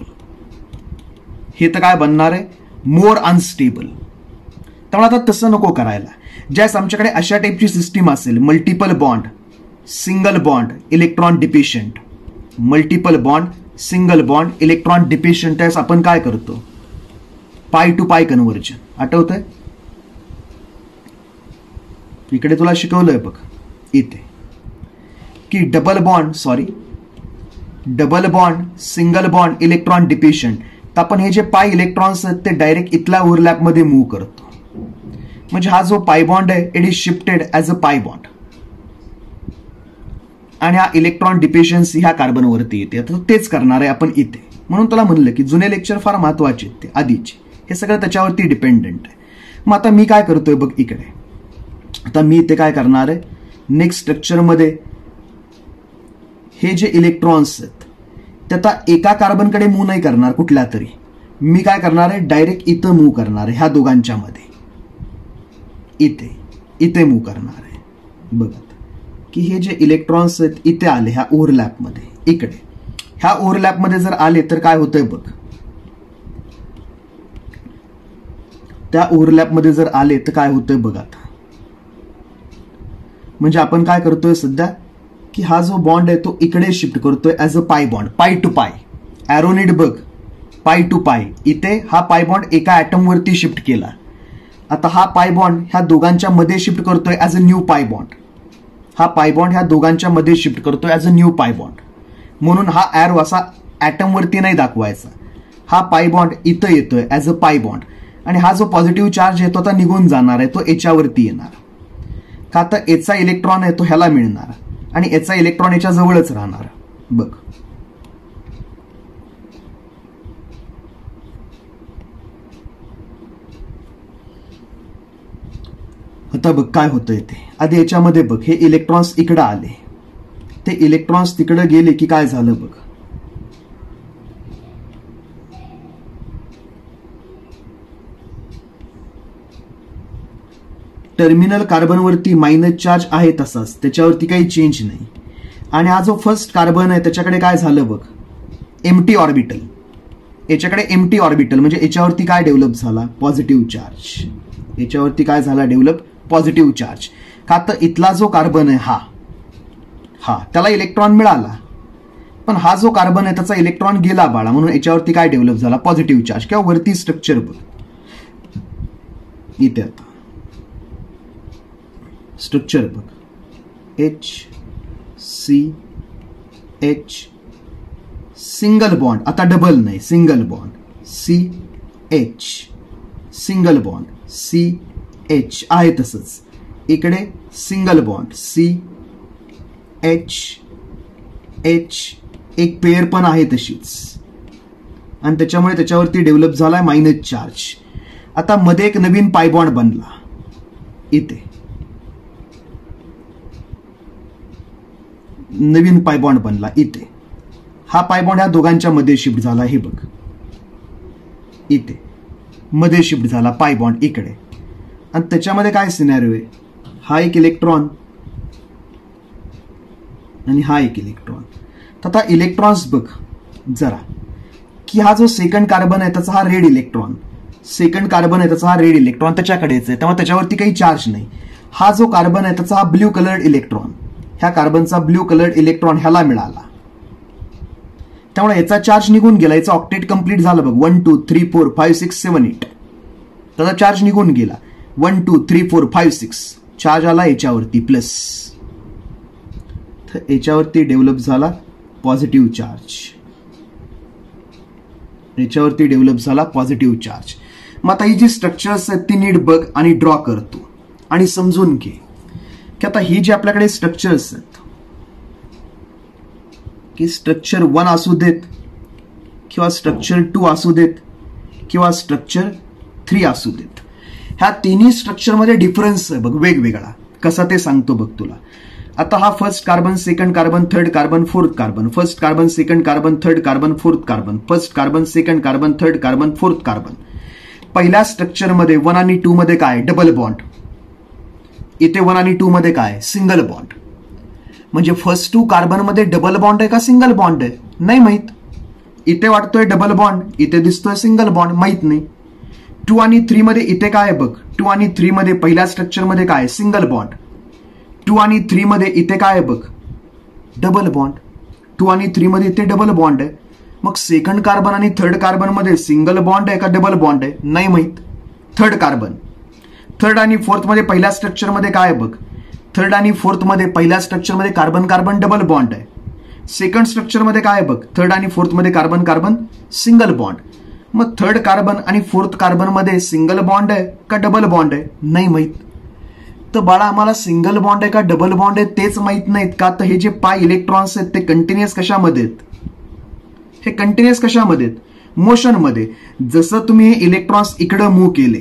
हे तर काय बनणार आहे मोर अनस्टेबल. त्यामुळे आता तसं नको करायला. ज्यास आमच्याकडे अशा टाईपची सिस्टीम असेल multiple bond single bond electron deficient, multiple bond single bond electron deficient, त्यास आपण काय करतो पाय टू पाय कन्व्हर्जन. आठवतंय इकडे तुला शिकवलंय बघ इथे की double bond sorry double bond single bond electron deficient, तर आपण हे जे पाय इलेक्ट्रॉन्स आहेत ते डायरेक्ट इथल्या ओव्हरलॅपमध्ये मूव्ह करतो. म्हणजे हा जो पाय बॉन्ड आहे it is shifted as a pi bond आणि हा इलेक्ट्रॉन डिफिशियन्सी ह्या कार्बनवरती येते. तर तेच करणार आहे आपण इथे. म्हणून तुला म्हणलं की जुने लेक्चर फार महत्वाचे आहेत, ते आधीचे हे सगळं त्याच्यावरती डिपेंडंट आहे. मग आता मी काय करतोय बघ इकडे, आता मी इथे काय करणार आहे नेक्स्ट स्ट्रक्चरमध्ये हे जे इलेक्ट्रॉन्स आहेत ते आता एका कार्बनकडे मूव्ह नाही करणार कुठल्या तरी, मी काय करणार आहे डायरेक्ट इथं मूव्ह करणार आहे, ह्या दोघांच्या मध्ये इथे इथे मूव्ह करणार आहे. बघा की हे जे इलेक्ट्रॉन्स आहेत इथे आले ह्या ओव्हरलॅपमध्ये, इकडे ह्या ओव्हरलॅपमध्ये जर आले तर काय होतंय बघ, त्या ओव्हरलॅपमध्ये जर आले तर काय होतंय बघ आता. म्हणजे आपण काय करतोय सध्या की हा जो बॉन्ड आहे तो इकडे शिफ्ट करतोय ऍज अ पाय बॉन्ड, पाय टू पाय. ॲरोनिड बघ पाय टू पाय, इथे हा पाय बॉन्ड एका ॲटमवरती शिफ्ट केला, आता हा पाय बॉन्ड ह्या दोघांच्या मध्ये शिफ्ट करतोय as a new pi bond, हा पाय बॉन्ड ह्या दोघांच्या मध्ये शिफ्ट करतोय as a new pi bond. म्हणून हा ॲरो असा ॲटमवरती नाही दाखवायचा, हा पाय बॉन्ड इथं येतोय ऍज अ पाय बॉन्ड आणि हा जो पॉझिटिव्ह चार्ज आहे तो आता निघून जाणार आहे, तो याच्यावरती येणार. का तर याचा इलेक्ट्रॉन आहे तो ह्याला मिळणार आणि याचा इलेक्ट्रॉन याच्या जवळच राहणार. बघ आता बघ काय होतंय ते. आधी याच्यामध्ये बघ हे इलेक्ट्रॉन्स इकडे आले, ते इलेक्ट्रॉन्स तिकडे गेले की काय झालं बघ, टर्मिनल कार्बनवरती मायनस चार्ज आहे तसाच, त्याच्यावरती काही चेंज नाही. आणि हा जो फर्स्ट कार्बन आहे त्याच्याकडे काय झालं बघ एम्प्टी ऑर्बिटल, याच्याकडे एम्प्टी ऑर्बिटल म्हणजे याच्यावरती काय डेव्हलप झाला पॉझिटिव्ह चार्ज, याच्यावरती काय झाला डेव्हलप पॉझिटिव्ह चार्ज. का तर इथला जो कार्बन आहे हा हा त्याला इलेक्ट्रॉन मिळाला, पण हा जो कार्बन आहे त्याचा इलेक्ट्रॉन गेला बाळा, म्हणून याच्यावरती काय डेव्हलप झाला पॉझिटिव्ह चार्ज. किंवा वरती स्ट्रक्चर बघ इथे आता स्ट्रक्चर बघ, H C H single bond, आता डबल नाही, single bond, C H single bond, C H आहे तसंच, इकडे single bond, C H H एक पेअर पण आहे तशीच, आणि त्याच्यामुळे त्याच्यावरती डेव्हलप झालाय मायनस चार्ज. आता मध्ये एक नवीन पाय बॉन्ड बनला, इथे नवीन पाय बॉन्ड बनला, इथे हा पाय बॉन्ड ह्या दोघांच्या मध्ये शिफ्ट झाला, हे बघ इथे मध्ये शिफ्ट झाला पाय बॉन्ड इकडे, आणि त्याच्यामध्ये काय सिनॅरिओ आहे, हा एक इलेक्ट्रॉन आणि हा एक इलेक्ट्रॉन. तर आता इलेक्ट्रॉन्स बघ जरा, की हा जो सेकंड कार्बन आहे त्याचा हा रेड इलेक्ट्रॉन, सेकंड कार्बन आहे त्याचा हा रेड इलेक्ट्रॉन त्याच्याकडेच आहे, तेव्हा त्याच्यावरती काही चार्ज नाही. हा जो कार्बन आहे त्याचा हा ब्ल्यू कलर्ड इलेक्ट्रॉन, ह्या कार्बनचा ब्ल्यू कलर्ड इलेक्ट्रॉन ह्याला मिळाला, त्यामुळे याचा चार्ज निघून गेला, याचा ऑक्टेट कंप्लीट झालं बघ, one two three four five six seven eight, त्याचा चार्ज निघून गेला, one two three four five six, charge आला याच्यावरती प्लस, तर याच्यावरती डेव्हलप झाला पॉझिटिव्ह चार्ज, याच्यावरती डेव्हलप झाला पॉझिटिव्ह चार्ज. मग आता ही जी स्ट्रक्चर्स आहेत ती नीट बघ आणि ड्रॉ करतो आणि समजून घे की आता ही जी आपल्याकडे स्ट्रक्चर्स आहेत, की स्ट्रक्चर वन असू देत किंवा स्ट्रक्चर टू असू देत किंवा स्ट्रक्चर थ्री असू देत, ह्या तिन्ही स्ट्रक्चरमध्ये डिफरन्स आहे बघ वेगवेगळा, कसा ते सांगतो बघ तुला. आता हा first carbon, second carbon, third carbon, fourth carbon, first carbon, second carbon, third carbon, fourth carbon, first carbon, second carbon, third carbon, fourth carbon. पहिल्या स्ट्रक्चरमध्ये वन आणि टू मध्ये काय, डबल बॉन्ड, इथे वन आणि टू मध्ये काय, सिंगल बॉन्ड. म्हणजे फर्स्ट टू कार्बन मध्ये डबल बॉन्ड आहे का सिंगल बॉन्ड आहे नाही माहित, इथे वाटतोय डबल बॉन्ड, इथे दिसतोय सिंगल बॉन्ड, माहित नाही. टू आणि थ्री मध्ये इथे काय बघ, टू आणि थ्री मध्ये पहिल्या स्ट्रक्चर मध्ये काय, सिंगल बॉन्ड, टू आणि थ्री मध्ये इथे काय बघ, डबल बॉन्ड, टू आणि थ्री मध्ये इथे डबल बॉन्ड आहे. मग सेकंड कार्बन आणि थर्ड कार्बन मध्ये सिंगल बॉन्ड आहे का डबल बॉन्ड आहे नाही माहित. थर्ड कार्बन, थर्ड आणि फोर्थ मध्ये पहिल्या स्ट्रक्चर मध्ये काय बघ, थर्ड आणि फोर्थ मध्ये पहिल्या स्ट्रक्चर मध्ये कार्बन कार्बन डबल बॉन्ड आहे. सेकंड स्ट्रक्चर मध्ये काय बघ, थर्ड आणि फोर्थ मध्ये कार्बन कार्बन सिंगल बॉन्ड. मग थर्ड कार्बन आणि फोर्थ कार्बन मध्ये सिंगल बॉन्ड आहे का डबल बॉन्ड आहे नाही माहित. तर बाळा आम्हाला सिंगल बॉन्ड आहे का डबल बॉन्ड आहे तेच माहित नाहीत का, तर हे जे पाय इलेक्ट्रॉन्स आहेत ते कंटिन्युअस कशामध्ये आहेत, हे कंटिन्युअस कशामध्ये आहेत, मोशन मध्ये. जसं तुम्ही हे इलेक्ट्रॉन्स इकडे मूव्ह केले,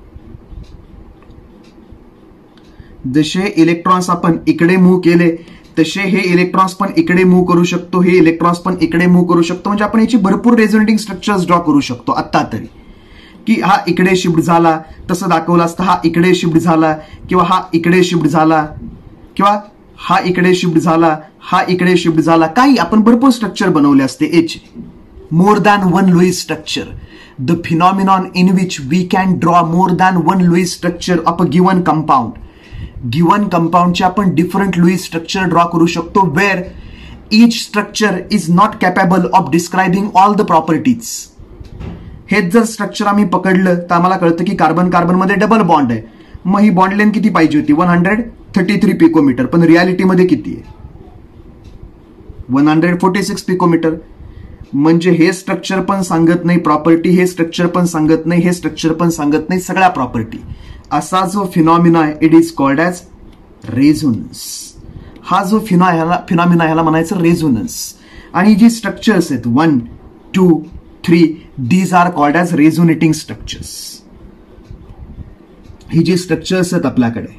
जसे इलेक्ट्रॉन्स आपण इकडे मूव्ह केले तसे हे इलेक्ट्रॉन्स पण इकडे मूव्ह करू शकतो, हे इलेक्ट्रॉन्स पण इकडे मूव्ह करू शकतो. म्हणजे आपण याची भरपूर रेझोनेटिंग स्ट्रक्चर्स ड्रॉ करू शकतो आता तरी, की हा इकडे शिफ्ट झाला तसं दाखवलं असतं, हा इकडे शिफ्ट झाला किंवा हा इकडे शिफ्ट झाला किंवा हा इकडे शिफ्ट झाला, हा इकडे शिफ्ट झाला, काही आपण भरपूर स्ट्रक्चर बनवले असते याचे. More than one Lewis structure, the phenomenon in which we can draw more than one Lewis structure of a given compound. Given कंपाऊंडचे आपण डिफरंट लुईस स्ट्रक्चर ड्रॉ करू शकतो, where each structure is not capable of describing all the properties. हेच जर structure आम्ही पकडलं तर आम्हाला कळतं की कार्बन कार्बन मध्ये डबल बॉन्ड आहे, मग ही बॉन्ड लेंथ किती पाहिजे होती, one hundred thirty three picometer, पण रियालिटीमध्ये किती आहे, one hundred forty six picometer. म्हणजे हे स्ट्रक्चर पण सांगत नाही प्रॉपर्टी, हे स्ट्रक्चर पण सांगत नाही, हे स्ट्रक्चर पण सांगत नाही, सगळ्या प्रॉपर्टी. असा जो फिनॉमिना आहे it is called as resonance. हा जो फिनॉ ह्याला फिनॉमिना ह्याला म्हणायचं रेझोनन्स. आणि जी स्ट्रक्चर्स आहेत one two three, these are called as resonating structures. ही जी स्ट्रक्चर्स आहेत आपल्याकडे,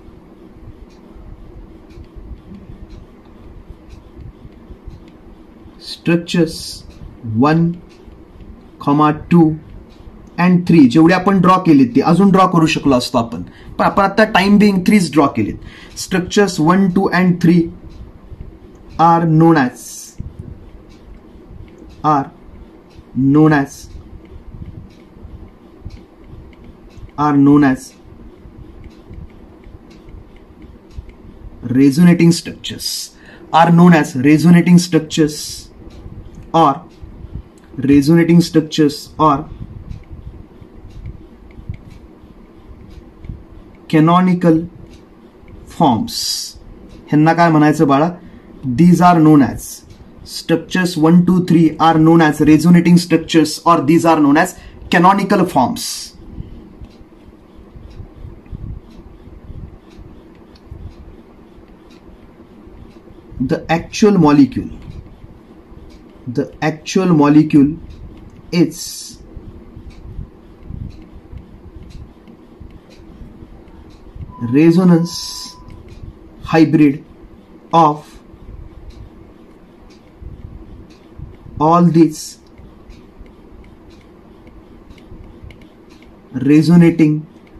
structures one comma two and three जेवढे आपण ड्रॉ केलेत ते अजून ड्रॉ करू शकलो असतो आपण, पण आपण आता टाइम बिंग थ्रीच ड्रॉ केलेत. Structures one two and three are known as are known as are known as resonating structures are known as resonating structures or resonating structures or canonical forms. ह्यांना काय म्हणायचं बाळा? These are known as structures one two three are known as resonating structures or these are known as canonical forms. The actual molecule, the actual molecule is resonance hybrid of all these resonating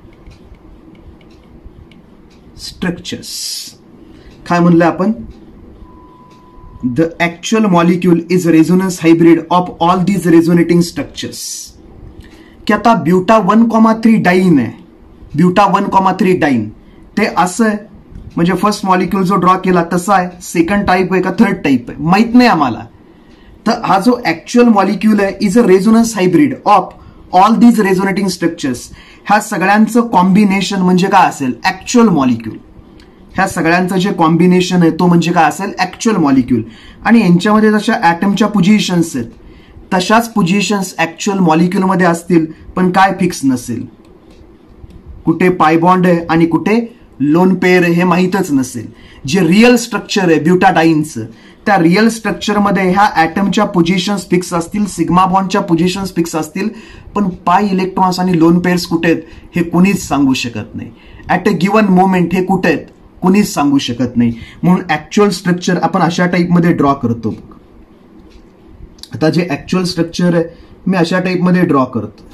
structures. काय म्हणलं आपण? The actual molecule is a resonance hybrid of all these resonating structures. की आता buta one comma three diene आहे, buta one comma three diene ते असं आहे, म्हणजे फर्स्ट मॉलिक्यूल जो ड्रॉ केला तसा आहे, सेकंड टाईप आहे का थर्ड टाईप आहे माहित नाही आम्हाला. तर हा जो ऍक्च्युअल मॉलिक्यूल आहे is a resonance hybrid of all these resonating structures. ह्या सगळ्यांचं कॉम्बिनेशन म्हणजे काय असेल? Actual molecule. ह्या सगळ्यांचं जे कॉम्बिनेशन आहे तो म्हणजे काय असेल? Actual molecule. आणि यांच्यामध्ये जशा ॲटमच्या पोझिशन्स आहेत तशाच पोझिशन्स ऍक्च्युअल मॉलिक्यूलमध्ये असतील, पण काय फिक्स नसेल. कुठे पाय बॉन्ड आहे आणि कुठे लोन पेअर आहे हे माहीतच नसेल. जे रिअल स्ट्रक्चर आहे ब्युटाडाईनचं, त्या रिअल स्ट्रक्चरमध्ये ह्या ॲटमच्या पोझिशन्स फिक्स असतील, सिग्मा बॉन्डच्या पोझिशन्स फिक्स असतील, पण पाय इलेक्ट्रॉन्स आणि लोन पेअर्स कुठे आहेत हे कुणीच सांगू शकत नाही. ॲट अ गिवन मोमेंट हे कुठे आहेत कुणीच सांगू शकत नाही. म्हणून ऍक्च्युअल स्ट्रक्चर आपण अशा टाईपमध्ये ड्रॉ करतो. आता जे ऍक्च्युअल स्ट्रक्चर आहे मी अशा टाईपमध्ये ड्रॉ करतो.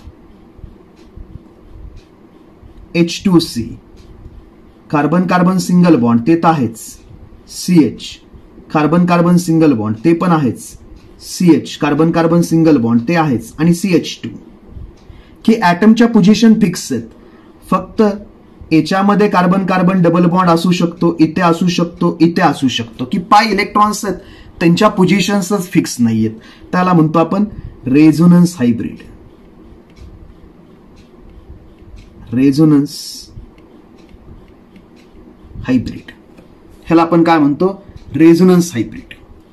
H two C, carbon carbon single bond ते तर आहेच, C H, carbon carbon single bond ते पण आहेच, C H, carbon carbon single bond ते आहेच, आणि सी एच टू. की ॲटमच्या पोझिशन फिक्स आहेत. फक्त याच्यामध्ये कार्बन कार्बन डबल बॉन्ड असू शकतो, इथे असू शकतो, इथे असू शकतो. की पाय इलेक्ट्रॉन्स आहेत त्यांच्या पोझिशन्सच फिक्स नाहीयेत. त्याला म्हणतो आपण रेझोनन्स हायब्रिड. रेझोनन्स हायब्रिड ह्याला आपण काय म्हणतो? Resonance hybrid.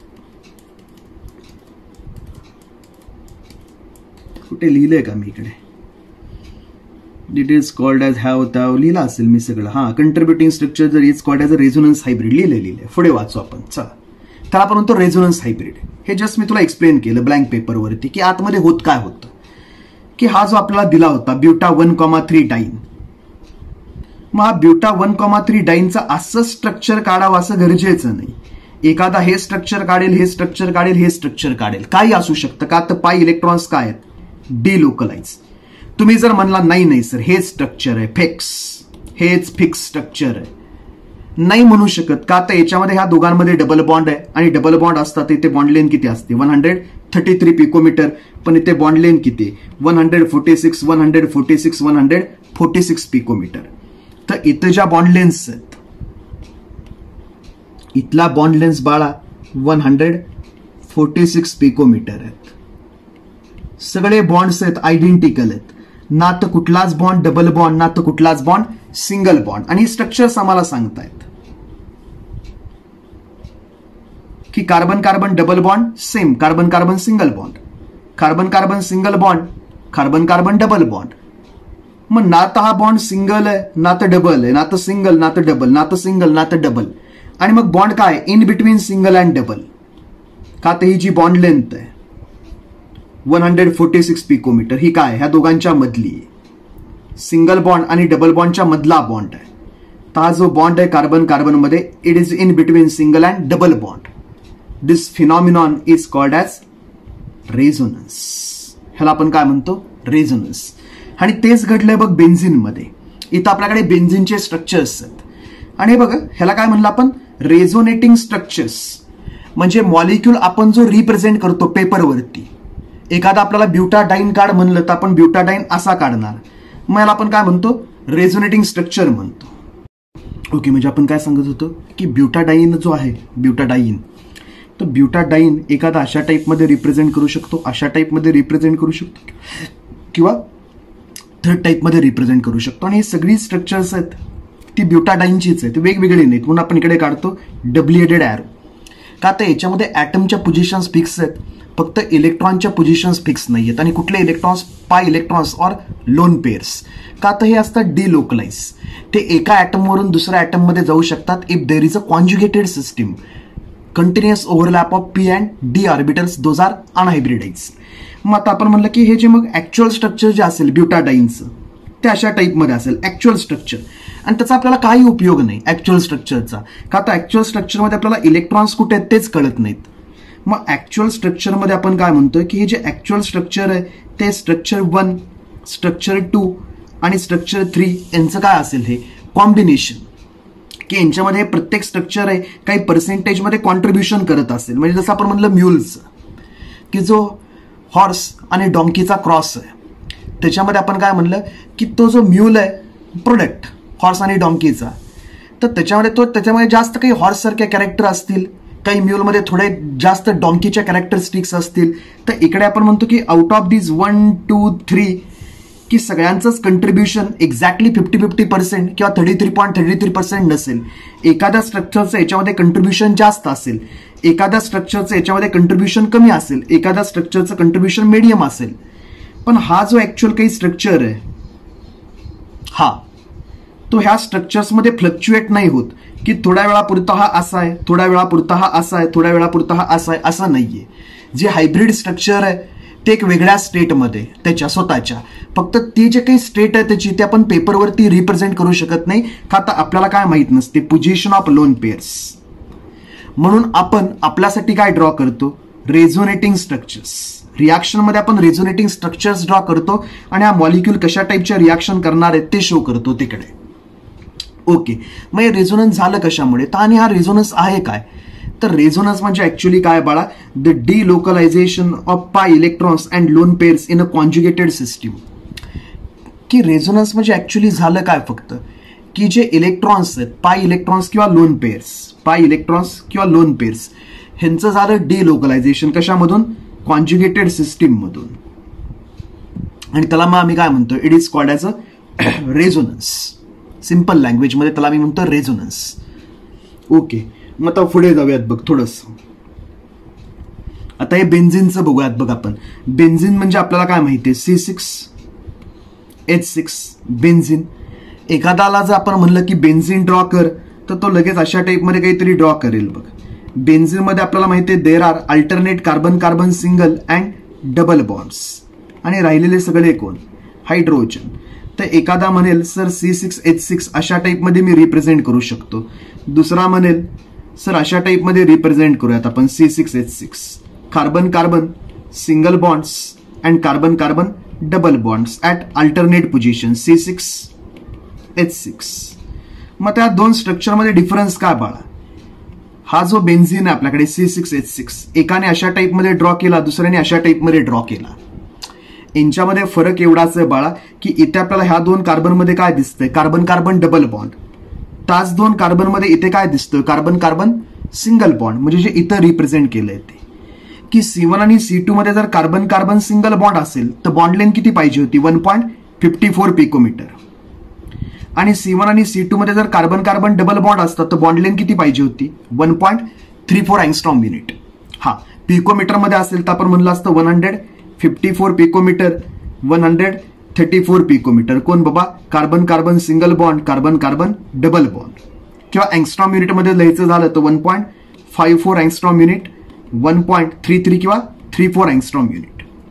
कुठे लिहिलंय का मी इकडे? It is called as have त्याव लिहिला असेल मी सगळं. हा, कंट्रीब्युटिंग स्ट्रक्चर जर is called as a resonance hybrid लिहिले लिहिले पुढे वाचू आपण. चला, त्याला आपण म्हणतो रेझोनन्स हायब्रिड. हे जस्ट मी तुला एक्सप्लेन केलं ब्लँक पेपरवरती की आतमध्ये होत काय होतं. की हा जो आपल्याला दिला होता buta one comma three diene, मग हा ब्युटा वन कॉमा थ्री डाईनचा असं स्ट्रक्चर काढावं असं गरजेचं नाही. एखादा हे स्ट्रक्चर काढेल, हे स्ट्रक्चर काढेल, हे स्ट्रक्चर काढेल, काही असू शकतं. का तर पाय इलेक्ट्रॉन्स काय आहेत? डिलोकलाइज. तुम्ही जर म्हणला नाही नाही सर हे स्ट्रक्चर आहे फिक्स, हेच फिक्स स्ट्रक्चर आहे, नाही म्हणू शकत. का तर याच्यामध्ये ह्या दोघांमध्ये डबल बॉन्ड आहे, आणि डबल बॉन्ड असतात इथे बॉन्ड लेन किती असते? One hundred thirty three picometer. पण इथे बॉन्ड लेन किती? One hundred forty six one hundred forty six one hundred forty six picometer. तर इथे ज्या बॉन्ड लेन्स आहेत, इथला बॉन्ड लेन्स बाळा one hundred forty six picometer आहेत. सगळे बॉन्ड्स आहेत आयडेंटिकल आहेत, ना तर कुठलाच बॉन्ड डबल बॉन्ड, ना तर कुठलाच बॉन्ड सिंगल बॉन्ड. आणि स्ट्रक्चर्स आम्हाला सांगतायत की carbon carbon double bond same, carbon carbon single bond, carbon carbon single bond, carbon carbon double bond. मग ना तर हा बॉन्ड सिंगल आहे ना तर डबल आहे, ना तर सिंगल ना तर डबल, ना तर सिंगल ना तर डबल. आणि मग बॉन्ड काय? In between single and double. का तर ही जी बॉन्ड लेंथ आहे one hundred forty six picometer, ही काय? ह्या दोघांच्या मधली सिंगल बॉन्ड आणि डबल बॉन्डच्या मधला बॉन्ड आहे. तर हा जो बॉन्ड आहे कार्बन कार्बन मध्ये, it is in between single and double bond. This phenomenon is called as resonance. ह्याला आपण काय म्हणतो? रेझोनन्स. आणि तेच घडलंय बघ बेन्झिनमध्ये. इथं आपल्याकडे बेन्झिनचे स्ट्रक्चर्स आहेत, आणि हे बघा ह्याला काय म्हणलं आपण? Resonating structures. म्हणजे मॉलिक्यूल आपण जो रिप्रेझेंट करतो पेपरवरती, एखादा आपल्याला ब्युटाडाईन काढ म्हणलं तर आपण ब्युटाडाईन असा काढणार, मग याला आपण काय म्हणतो? रेझोनेटिंग स्ट्रक्चर म्हणतो. ओके, म्हणजे आपण काय सांगत होतो की ब्युटाडाईन जो आहे ब्युटाडाईन, तर ब्युटाडाईन एखादा अशा टाईपमध्ये रिप्रेझेंट करू शकतो, अशा टाईपमध्ये रिप्रेझेंट करू शकतो, किंवा थर्ड टाईपमध्ये रिप्रेझेंट करू शकतो. आणि हे सगळी स्ट्रक्चर्स आहेत ती ब्युटाडाईनचीच आहे, ती वेगवेगळी नाहीत, म्हणून आपण इकडे काढतो डबल हेडेड ॲरो. का तर याच्यामध्ये ॲटमच्या पोझिशन्स फिक्स आहेत, फक्त इलेक्ट्रॉनच्या पोझिशन्स फिक्स नाही आहेत. आणि कुठले इलेक्ट्रॉन्स? पाय इलेक्ट्रॉन्स ऑर लोन पेअर्स. का तर हे असतात डिलोकलाइज, ते एका ॲटमवरून दुसऱ्या ॲटममध्ये जाऊ शकतात if there is a conjugated system, continuous overlap of p and d orbitals, those are unhybridize. मग आता आपण म्हणलं की हे जे मग ॲक्च्युअल स्ट्रक्चर जे असेल ब्युटाडाईनचं ते अशा टाईपमध्ये असेल ॲक्च्युअल स्ट्रक्चर, आणि त्याचा आपल्याला काही उपयोग नाही ॲक्च्युअल स्ट्रक्चरचा. का तर ॲक्च्युअल स्ट्रक्चरमध्ये आपल्याला इलेक्ट्रॉन्स कुठे आहेत तेच कळत नाहीत. मग ॲक्च्युअल स्ट्रक्चरमध्ये आपण काय म्हणतोय की हे जे ॲक्च्युअल स्ट्रक्चर आहे ते स्ट्रक्चर वन, स्ट्रक्चर टू आणि स्ट्रक्चर थ्री यांचं काय असेल हे कॉम्बिनेशन, की यांच्यामध्ये प्रत्येक स्ट्रक्चर आहे काही पर्सेंटेजमध्ये कॉन्ट्रीब्युशन करत असेल. म्हणजे जसं आपण म्हणलं म्युल्स, की जो हॉर्स आणि डॉंकीचा क्रॉस आहे त्याच्यामध्ये आपण काय म्हणलं की तो जो म्यूल आहे प्रोडक्ट हॉर्स आणि डॉंकीचा, तर त्याच्यामध्ये तो त्याच्यामध्ये जास्त काही हॉर्ससारखे कॅरेक्टर असतील, काही म्यूलमध्ये थोडे जास्त डॉंकीच्या कॅरेक्टरिस्टिक्स असतील. तर इकडे आपण म्हणतो की out of this one two three की सगळ्यांचंच contribution exactly fifty fifty percent किंवा thirty three point thirty three percent नसेल. एखाद्या स्ट्रक्चरचं याच्यामध्ये कंट्रीब्युशन जास्त असेल, एखाद्या स्ट्रक्चरचं याच्यामध्ये कंट्रीब्युशन कमी असेल, एखाद्या स्ट्रक्चरचं कंट्रीब्युशन मीडियम असेल. पण हा जो ऍक्च्युअल काही स्ट्रक्चर आहे हा तो ह्या स्ट्रक्चर्समध्ये फ्लक्च्युएट नाही होत, की थोड्या वेळापुरता हा असा आहे, थोड्या वेळापुरता हा असा आहे, थोड्या वेळापुरता हा असा आहे, असं नाहीये. जे हायब्रिड स्ट्रक्चर आहे ते एक वेगळ्या स्टेटमध्ये त्याच्या स्वतःच्या, फक्त ती जे काही स्टेट आहे त्याची ते आपण पेपरवरती रिप्रेझेंट करू शकत नाही, का तर आपल्याला काय माहित नसते पोझिशन ऑफ लोन पेअर्स. म्हणून आपण आपल्यासाठी काय ड्रॉ करतो? Resonating structures. रिॲक्शनमध्ये आपण रेझोनेटिंग स्ट्रक्चर्स ड्रॉ करतो आणि हा मॉलिक्यूल कशा टाईपच्या रिॲक्शन करणार आहेत ते शो करतो तिकडे. ओके, मग हे रेझोनन्स झालं कशामुळे? तर आणि हा रेझोनन्स आहे काय? तर रेझोनन्स म्हणजे ऍक्च्युअली काय बाळा? The delocalization of pi electrons and lone pairs in a conjugated system. की रेझोनन्स म्हणजे ऍक्च्युली झालं काय फक्त की जे इलेक्ट्रॉन्स आहेत पाय इलेक्ट्रॉन्स किंवा लोन पेअर्स, पाय इलेक्ट्रॉन्स किंवा लोन पेअर्स ह्यांचं झालं डिलोकलायझेशन कशामधून? कॉन्ज्युगेटेड सिस्टीम मधून. आणि त्याला मग आम्ही काय म्हणतो? It is called as a resonance. Simple लँग्वेजमध्ये त्याला मी म्हणतो रेझोनन्स. ओके, मग आता पुढे जाऊयात बघ थोडस. आता हे बेन्झिनचं बघूयात बघ आपण. बेन्झिन म्हणजे आपल्याला काय माहितीये? C six H six benzene. एखाद्याला जर आपण म्हणलं की बेन्झिन ड्रॉ कर तर तो लगेच अशा टाईपमध्ये काहीतरी ड्रॉ करेल बघ. बेन्झिन मध्ये आपल्याला माहितीये there are alternate carbon carbon single and double bonds, आणि राहिलेले सगळे कोण? हायड्रोजन. तर एखादा म्हणेल sir C six H six अशा टाईपमध्ये मी रिप्रेझेंट करू शकतो, दुसरा म्हणेल सर अशा टाईपमध्ये रिप्रेझेंट करूयात आपण C six H six carbon carbon single bonds and carbon carbon double bonds at alternate position C six H six. मग त्या दोन स्ट्रक्चरमध्ये डिफरन्स काय बाळा? हा जो बेन्झिन आहे आपल्याकडे सी सिक्स एच सिक्स एकाने अशा टाईपमध्ये ड्रॉ केला, दुसऱ्याने अशा टाईपमध्ये ड्रॉ केला. यांच्यामध्ये फरक एवढाच आहे बाळा की इथे आपल्याला ह्या दोन कार्बनमध्ये काय दिसतंय? Carbon carbon double bond. त्याच दोन कार्बनमध्ये इथे काय दिसतोय? Carbon carbon single bond. म्हणजे जे इथं रिप्रेझेंट केलंय ते की सी वन आणि सी टू मध्ये जर कार्बन कार्बन सिंगल बॉन्ड असेल तर बॉन्ड लेंथ किती पाहिजे होती? One point fifty four picometre. आणि सी वन आणि सी टू मध्ये जर कार्बन कार्बन डबल बॉन्ड असतात तर बॉन्ड लेंथ किती पाहिजे होती? One point three four angstrom unit. हा पिकोमीटर मध्ये असेल तर आपण म्हणलं असतं one hundred fifty four picometre, one hundred thirty four picometer. कोण बाबा? Carbon carbon single bond, carbon carbon double bond. किंवा अँगस्ट्रॉम युनिटमध्ये लिहायचं झालं तर one point five four angstrom unit, one point three three किंवा थ्री फोर अँगस्ट्रॉम युनिट.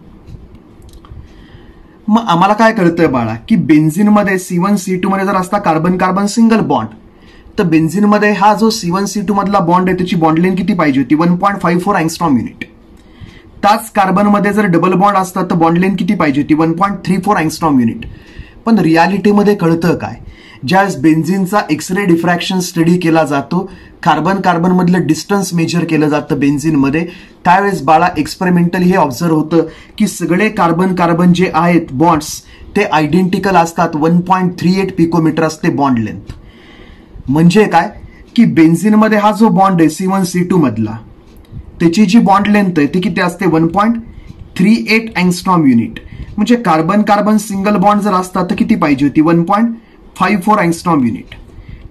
मग आम्हाला काय कळतंय बाळा की बेन्झिनमध्ये सी वन सी टू मध्ये जर असता कार्बन कार्बन सिंगल बॉन्ड तर बेन्झिनमध्ये हा जो सी वन सी टू मधला बॉन्ड आहे त्याची बॉन्ड लेंथ किती पाहिजे होती? One point five four angstrom unit. त्याच कार्बनमध्ये जर डबल बॉन्ड असतात तर बॉन्ड लेंथ किती पाहिजे होती? One point three four angstrom unit. पण रियालिटीमध्ये कळतं काय? ज्यावेळेस बेन्झिनचा एक्सरे डिफ्रॅक्शन स्टडी केला जातो, कार्बन कार्बन मधलं डिस्टन्स मेजर केलं जातं बेन्झिनमध्ये, त्यावेळेस बाळा एक्सपेरिमेंटली हे ऑब्झर्व होतं की सगळे कार्बन कार्बन जे आहेत बॉन्ड्स ते आयडेंटिकल असतात. One point three eight picometer असते बॉन्ड लेंथ. म्हणजे काय की बेन्झिनमध्ये हा जो बॉन्ड आहे सी वन सी टू मधला त्याची जी बॉन्ड लेंथ आहे ती किती असते? One point three eight angstrom unit. म्हणजे कार्बन कार्बन सिंगल बॉन्ड जर असतात तर किती पाहिजे होती? One point five four angstrom unit.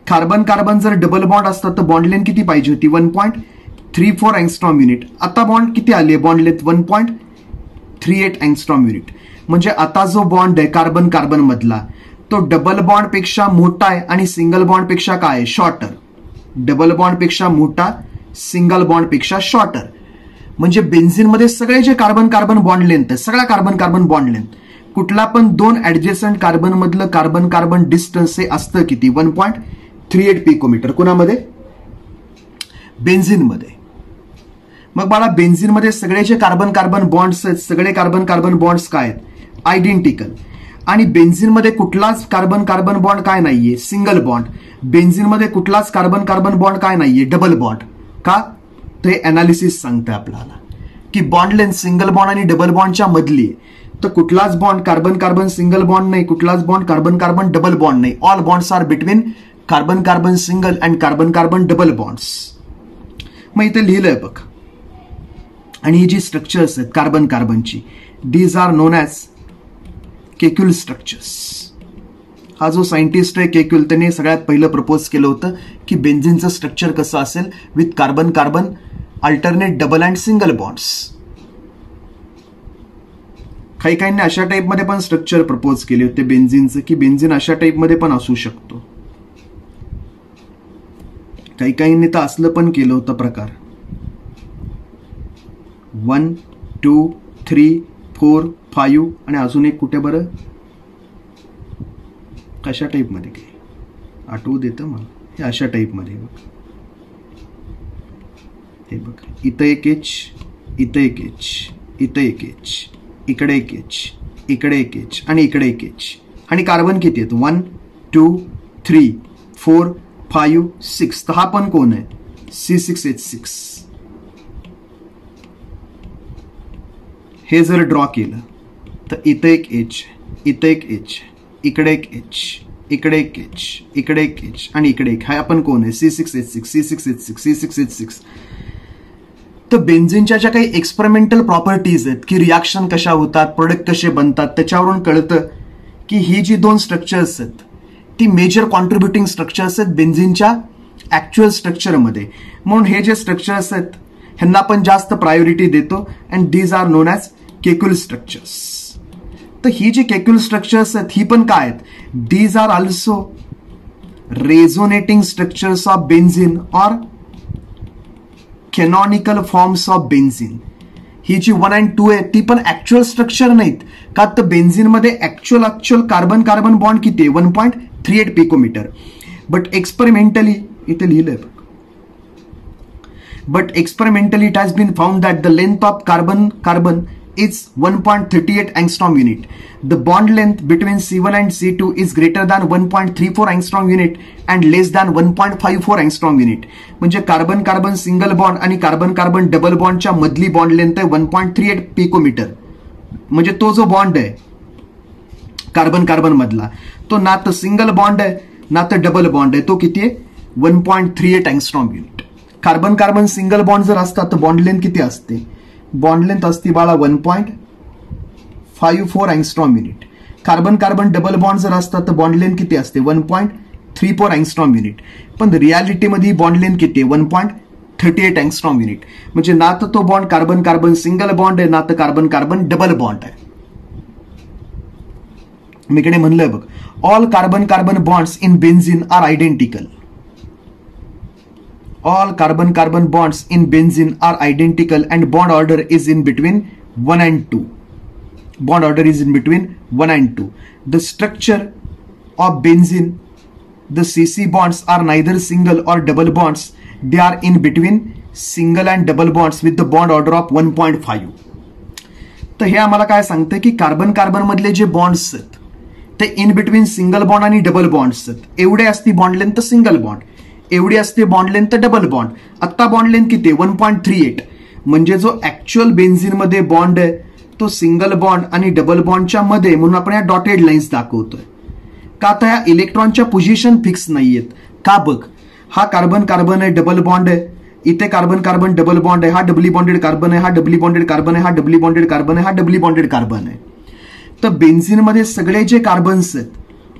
Carbon carbon जर डबल बॉन्ड असतात तर बॉन्ड लेंथ किती पाहिजे होती? One point three four angstrom unit. आता बॉन्ड किती आली आहे? Bond length one point three eight angstrom unit. म्हणजे आता जो बॉन्ड आहे कार्बन कार्बन मधला तो डबल बॉन्ड पेक्षा मोठा आहे आणि सिंगल बॉन्ड पेक्षा काय आहे? शॉर्टर. डबल बॉन्ड पेक्षा मोठा, सिंगल बॉन्ड पेक्षा शॉर्टर. म्हणजे बेन्झिन मध्ये सगळे जे कार्बन कार्बन बॉन्ड लेंथ आहे, सगळा कार्बन कार्बन बॉन्ड लेंथ, कुठला पण दोन ऍडजेसंट कार्बन मधलं कार्बन कार्बन डिस्टन्स हे असतं किती? One point three eight picometer. कुणामध्ये? बेन्झिन मध्ये. मग बाळा बेन्झिन मध्ये सगळे जे कार्बन कार्बन बॉन्ड्स आहेत, सगळे कार्बन कार्बन बॉन्ड्स काय आहेत? आयडेंटिकल. आणि बेन्झिन मध्ये कुठलाच कार्बन कार्बन बॉन्ड काय नाहीये? Single bond. बेन्झिन मध्ये कुठलाच कार्बन कार्बन बॉन्ड काय नाहीये? Double bond. का? ते अनालिसिस सांगते आपल्याला की बॉन्ड लेंथ सिंगल बॉन्ड आणि डबल बॉन्डच्या मधली आहे. तर कुठलाच bond carbon carbon single bond नाही, कुठलाच bond carbon carbon double bond नाही. All bonds are between carbon carbon single and carbon carbon double bonds. मग इथे लिहिलंय बघ. आणि ही जी स्ट्रक्चर्स आहेत कार्बन कार्बनची, these are known as Kekule structures. हा जो सायंटिस्ट आहे केक्युल, त्याने सगळ्यात पहिलं प्रपोज केलं होतं की बेन्झिनचं स्ट्रक्चर कसं असेल with carbon carbon alternate double and single bonds. काही काहींनी अशा टाईपमध्ये पण स्ट्रक्चर प्रपोज केले होते बेन्झिनचं की बेन्झिन अशा टाईपमध्ये पण असू शकतो. काही काहींनी तर असलं पण केलं होतं प्रकार. One two three four five आणि अजून एक कुठे बरं? कशा टाईपमध्ये काही आठवू देतं मला. हे अशा टाईपमध्ये बघ. हे बघ, इथं एक एच, इथं एक एच, इथं एक एच, इकडे एक एच, इकडे एक एच आणि इकडे एक एच. आणि कार्बन किती आहेत? One two three four five six. तर हा पण कोण आहे? C six H six. हे जर ड्रॉ केलं तर इथं एक एच, इथं एक एच, इकडे एक एच, इकडे एक एच, इकडे एक एच आणि इकडे एक. हा आपण कोण आहे? C six H six, C six H six, C six H six. तर बेन्झिनच्या ज्या काही एक्सपेरिमेंटल प्रॉपर्टीज आहेत की रिॲक्शन कशा होतात, प्रोडक्ट कसे बनतात, त्याच्यावरून कळतं की ही जी दोन स्ट्रक्चर्स आहेत ती मेजर कॉन्ट्रीब्युटिंग स्ट्रक्चर्स आहेत बेन्झिनच्या ऍक्च्युअल स्ट्रक्चरमध्ये. म्हणून हे जे स्ट्रक्चर्स आहेत ह्यांना आपण जास्त प्रायोरिटी देतो and these are known as Kekule structures. तर ही जी केक्युल स्ट्रक्चर्स आहेत ही पण काय आहेत? These are also resonating structures of benzene or canonical forms of benzene. ही जी वन अँड टू आहे ती पण ऍक्च्युअल स्ट्रक्चर नाहीत. का? तर बेन्झिन मध्ये actual actual carbon carbon bond किती आहे? One point three eight picometer. But experimentally इथे लिहिलंय बघ. But experimentally it has been found that the length of carbon carbon is one point three eight angstrom unit. The bond length between C one and C two is greater than one point three four angstrom unit and less than one point five four angstrom unit. म्हणजे carbon carbon single bond आणि carbon carbon double बॉन्डच्या मधली bond length आहे one point three eight picometer. म्हणजे तो जो bond आहे carbon carbon मधला तो ना तर सिंगल बॉन्ड आहे ना तर डबल बॉन्ड आहे. तो किती आहे? One point three eight angstrom unit. Carbon carbon single bond जर असतात तर बॉन्ड लेंथ किती असते? बॉन्ड लेंथ असते बाळा one point five four angstrom unit. Carbon carbon double bond जर असतात तर बॉन्ड लेंथ किती असते? One point three four angstrom unit. पण रियालिटीमध्ये बॉन्ड लेंथ किती आहे? One point thirty eight angstrom unit. म्हणजे ना तर तो bond carbon carbon single bond आहे ना तर कार्बन कार्बन डबल बॉन्ड आहे. मी इकडे म्हणलंय बघ, all carbon carbon bonds in benzene are identical. All carbon carbon bonds in benzene are identical and bond order is in between one and two. Bond order is in between one and two. The structure of benzene, the C C bonds are neither single or double bonds. They are in between single and double bonds with the bond order of one point five. तर हे आम्हाला काय सांगते की carbon carbon मधले जे bonds आहेत ते इन बिटवीन सिंगल बॉन्ड आणि डबल बॉन्ड्स आहेत. एवढे असते बॉन्ड लेंथ सिंगल बॉन्ड, एवढी असते बॉन्ड लेंथ डबल बॉन्ड. आता बॉन्ड लेंथ किती आहे? One point three eight. म्हणजे जो ऍक्च्युअल बेन्झिन मध्ये बॉन्ड आहे तो सिंगल बॉन्ड आणि डबल बॉन्डच्या मध्ये, म्हणून आपण या डॉटेड लाईन्स दाखवतोय. का? तर या इलेक्ट्रॉनच्या पोझिशन फिक्स नाहीयेत. का? बघ, हा कार्बन कार्बन आहे, डबल बॉन्ड आहे, इथे कार्बन कार्बन डबल बॉन्ड आहे, हा डबली बॉन्डेड कार्बन आहे, हा डबली बॉन्डेड कार्बन आहे, हा डबली बॉन्डेड कार्बन आहे, हा डबली बॉन्डेड कार्बन आहे. तर बेन्झिन मध्ये सगळे जे कार्बन्स आहेत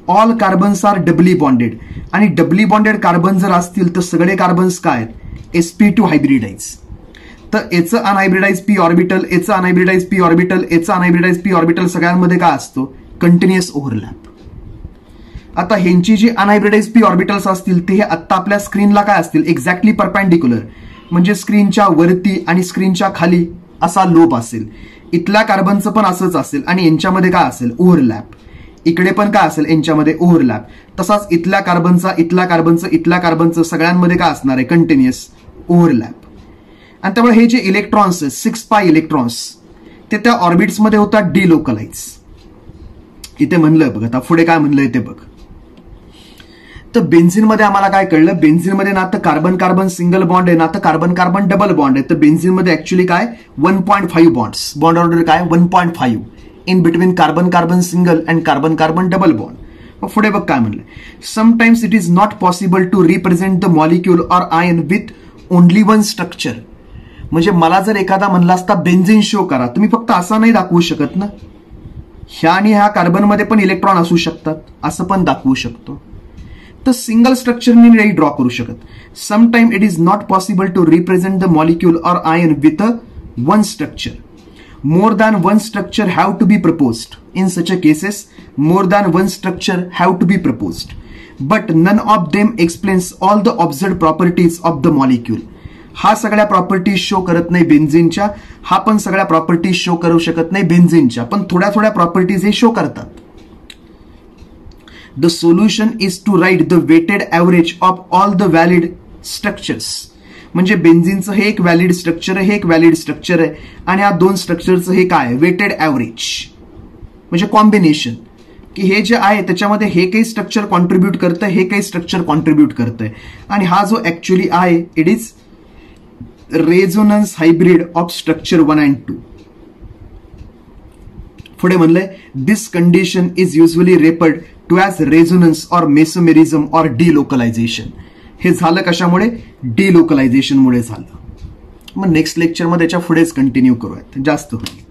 all carbons are doubly bonded, आणि डबली बॉन्डेड कार्बन जर असतील तर सगळे कार्बन्स काय आहेत, एसपी टू हायब्रिडाइज. तर एचं अनहायब्रिडाइज पी ऑर्बिटल, एचं अनहायब्रिडाइज पी ऑर्बिटल, एचं अनहायब्रिडाइज पी ऑर्बिटल, सगळ्यांमध्ये काय असतो, कंटिन्युअस ओव्हरलॅप. आता ह्यांची जी अनहायब्रिडाइज पी ऑर्बिटल्स असतील ते हे आत्ता आपल्या स्क्रीनला काय असतील, एक्झॅक्टली परपॅन्डिक्युलर, म्हणजे स्क्रीनच्या वरती आणि स्क्रीनच्या खाली असा लोब असेल. इथल्या कार्बनचं पण असंच असेल आणि यांच्यामध्ये काय असेल, ओव्हरलॅप. इकडे पण काय असेल, यांच्यामध्ये ओव्हरलॅप. तसाच इथल्या कार्बनचा इथल्या कार्बनचं इथल्या कार्बनचं सगळ्यांमध्ये काय असणार आहे, कंटिन्युअस ओव्हरलॅप. आणि त्यामुळे हे जे इलेक्ट्रॉन्स आहेत, सिक्स पाय इलेक्ट्रॉन्स, ते त्या ऑर्बिट्समध्ये होतात डिलोकलाइज. इथे म्हणलंय बघ, आता पुढे काय म्हणलंय ते बघ. तर बेन्झिनमध्ये आम्हाला काय कळलं, बेन्झिनमध्ये ना तर कार्बन कार्बन सिंगल बॉन्ड आहे ना तर कार्बन कार्बन डबल बॉन्ड आहे. तर बेन्झिनमध्ये ऍक्च्युली काय one point five bonds, bond order काय one point five in between carbon carbon single and carbon carbon double bond. मग पुढे बघ काय म्हणलंय, sometimes it is not possible to represent the molecule or ion with only one structure. म्हणजे मला जर एखादा म्हणला असता बेन्झिन शो करा, तुम्ही फक्त असा नाही दाखवू शकत ना, ह्या आणि ह्या कार्बनमध्ये पण इलेक्ट्रॉन असू शकतात, असं पण दाखवू शकतो. तर सिंगल स्ट्रक्चर मी नाही ड्रॉ करू शकत. Sometime it is not possible to represent the molecule or ion with a one structure. More than one structure have to be proposed. In such a cases, more than one structure have to be proposed. But none of them explains all the observed properties of the molecule. हा सगळ्या properties show करत नाही बेन्झिनच्या, हा पण सगळ्या properties show करू शकत नाही बेन्झिनच्या, पण थोड्या थोड्या प्रॉपर्टीज हे शो करतात. The solution is to write the weighted average of all the valid structures. म्हणजे बेन्झिनचं हे एक व्हॅलिड स्ट्रक्चर आहे, हे एक व्हॅलिड स्ट्रक्चर आहे, आणि या दोन स्ट्रक्चरचं हे काय आहे, वेटेड ॲव्हरेज, म्हणजे कॉम्बिनेशन, की हे जे आहे त्याच्यामध्ये हे काही स्ट्रक्चर कॉन्ट्रीब्यूट करतंय, हे काही स्ट्रक्चर कॉन्ट्रीब्यूट करतंय. आणि हा जो ऍक्च्युली आहे it is resonance hybrid of structure one and two. पुढे म्हणलंय, this condition is usually referred to as resonance or mesomerism or delocalization. हे झालं कशामुळे, डिलोकलायझेशनमुळे झालं. मग नेक्स्ट लेक्चरमध्ये त्याच्या पुढेच कंटिन्यू करूयात, जास्त होईल.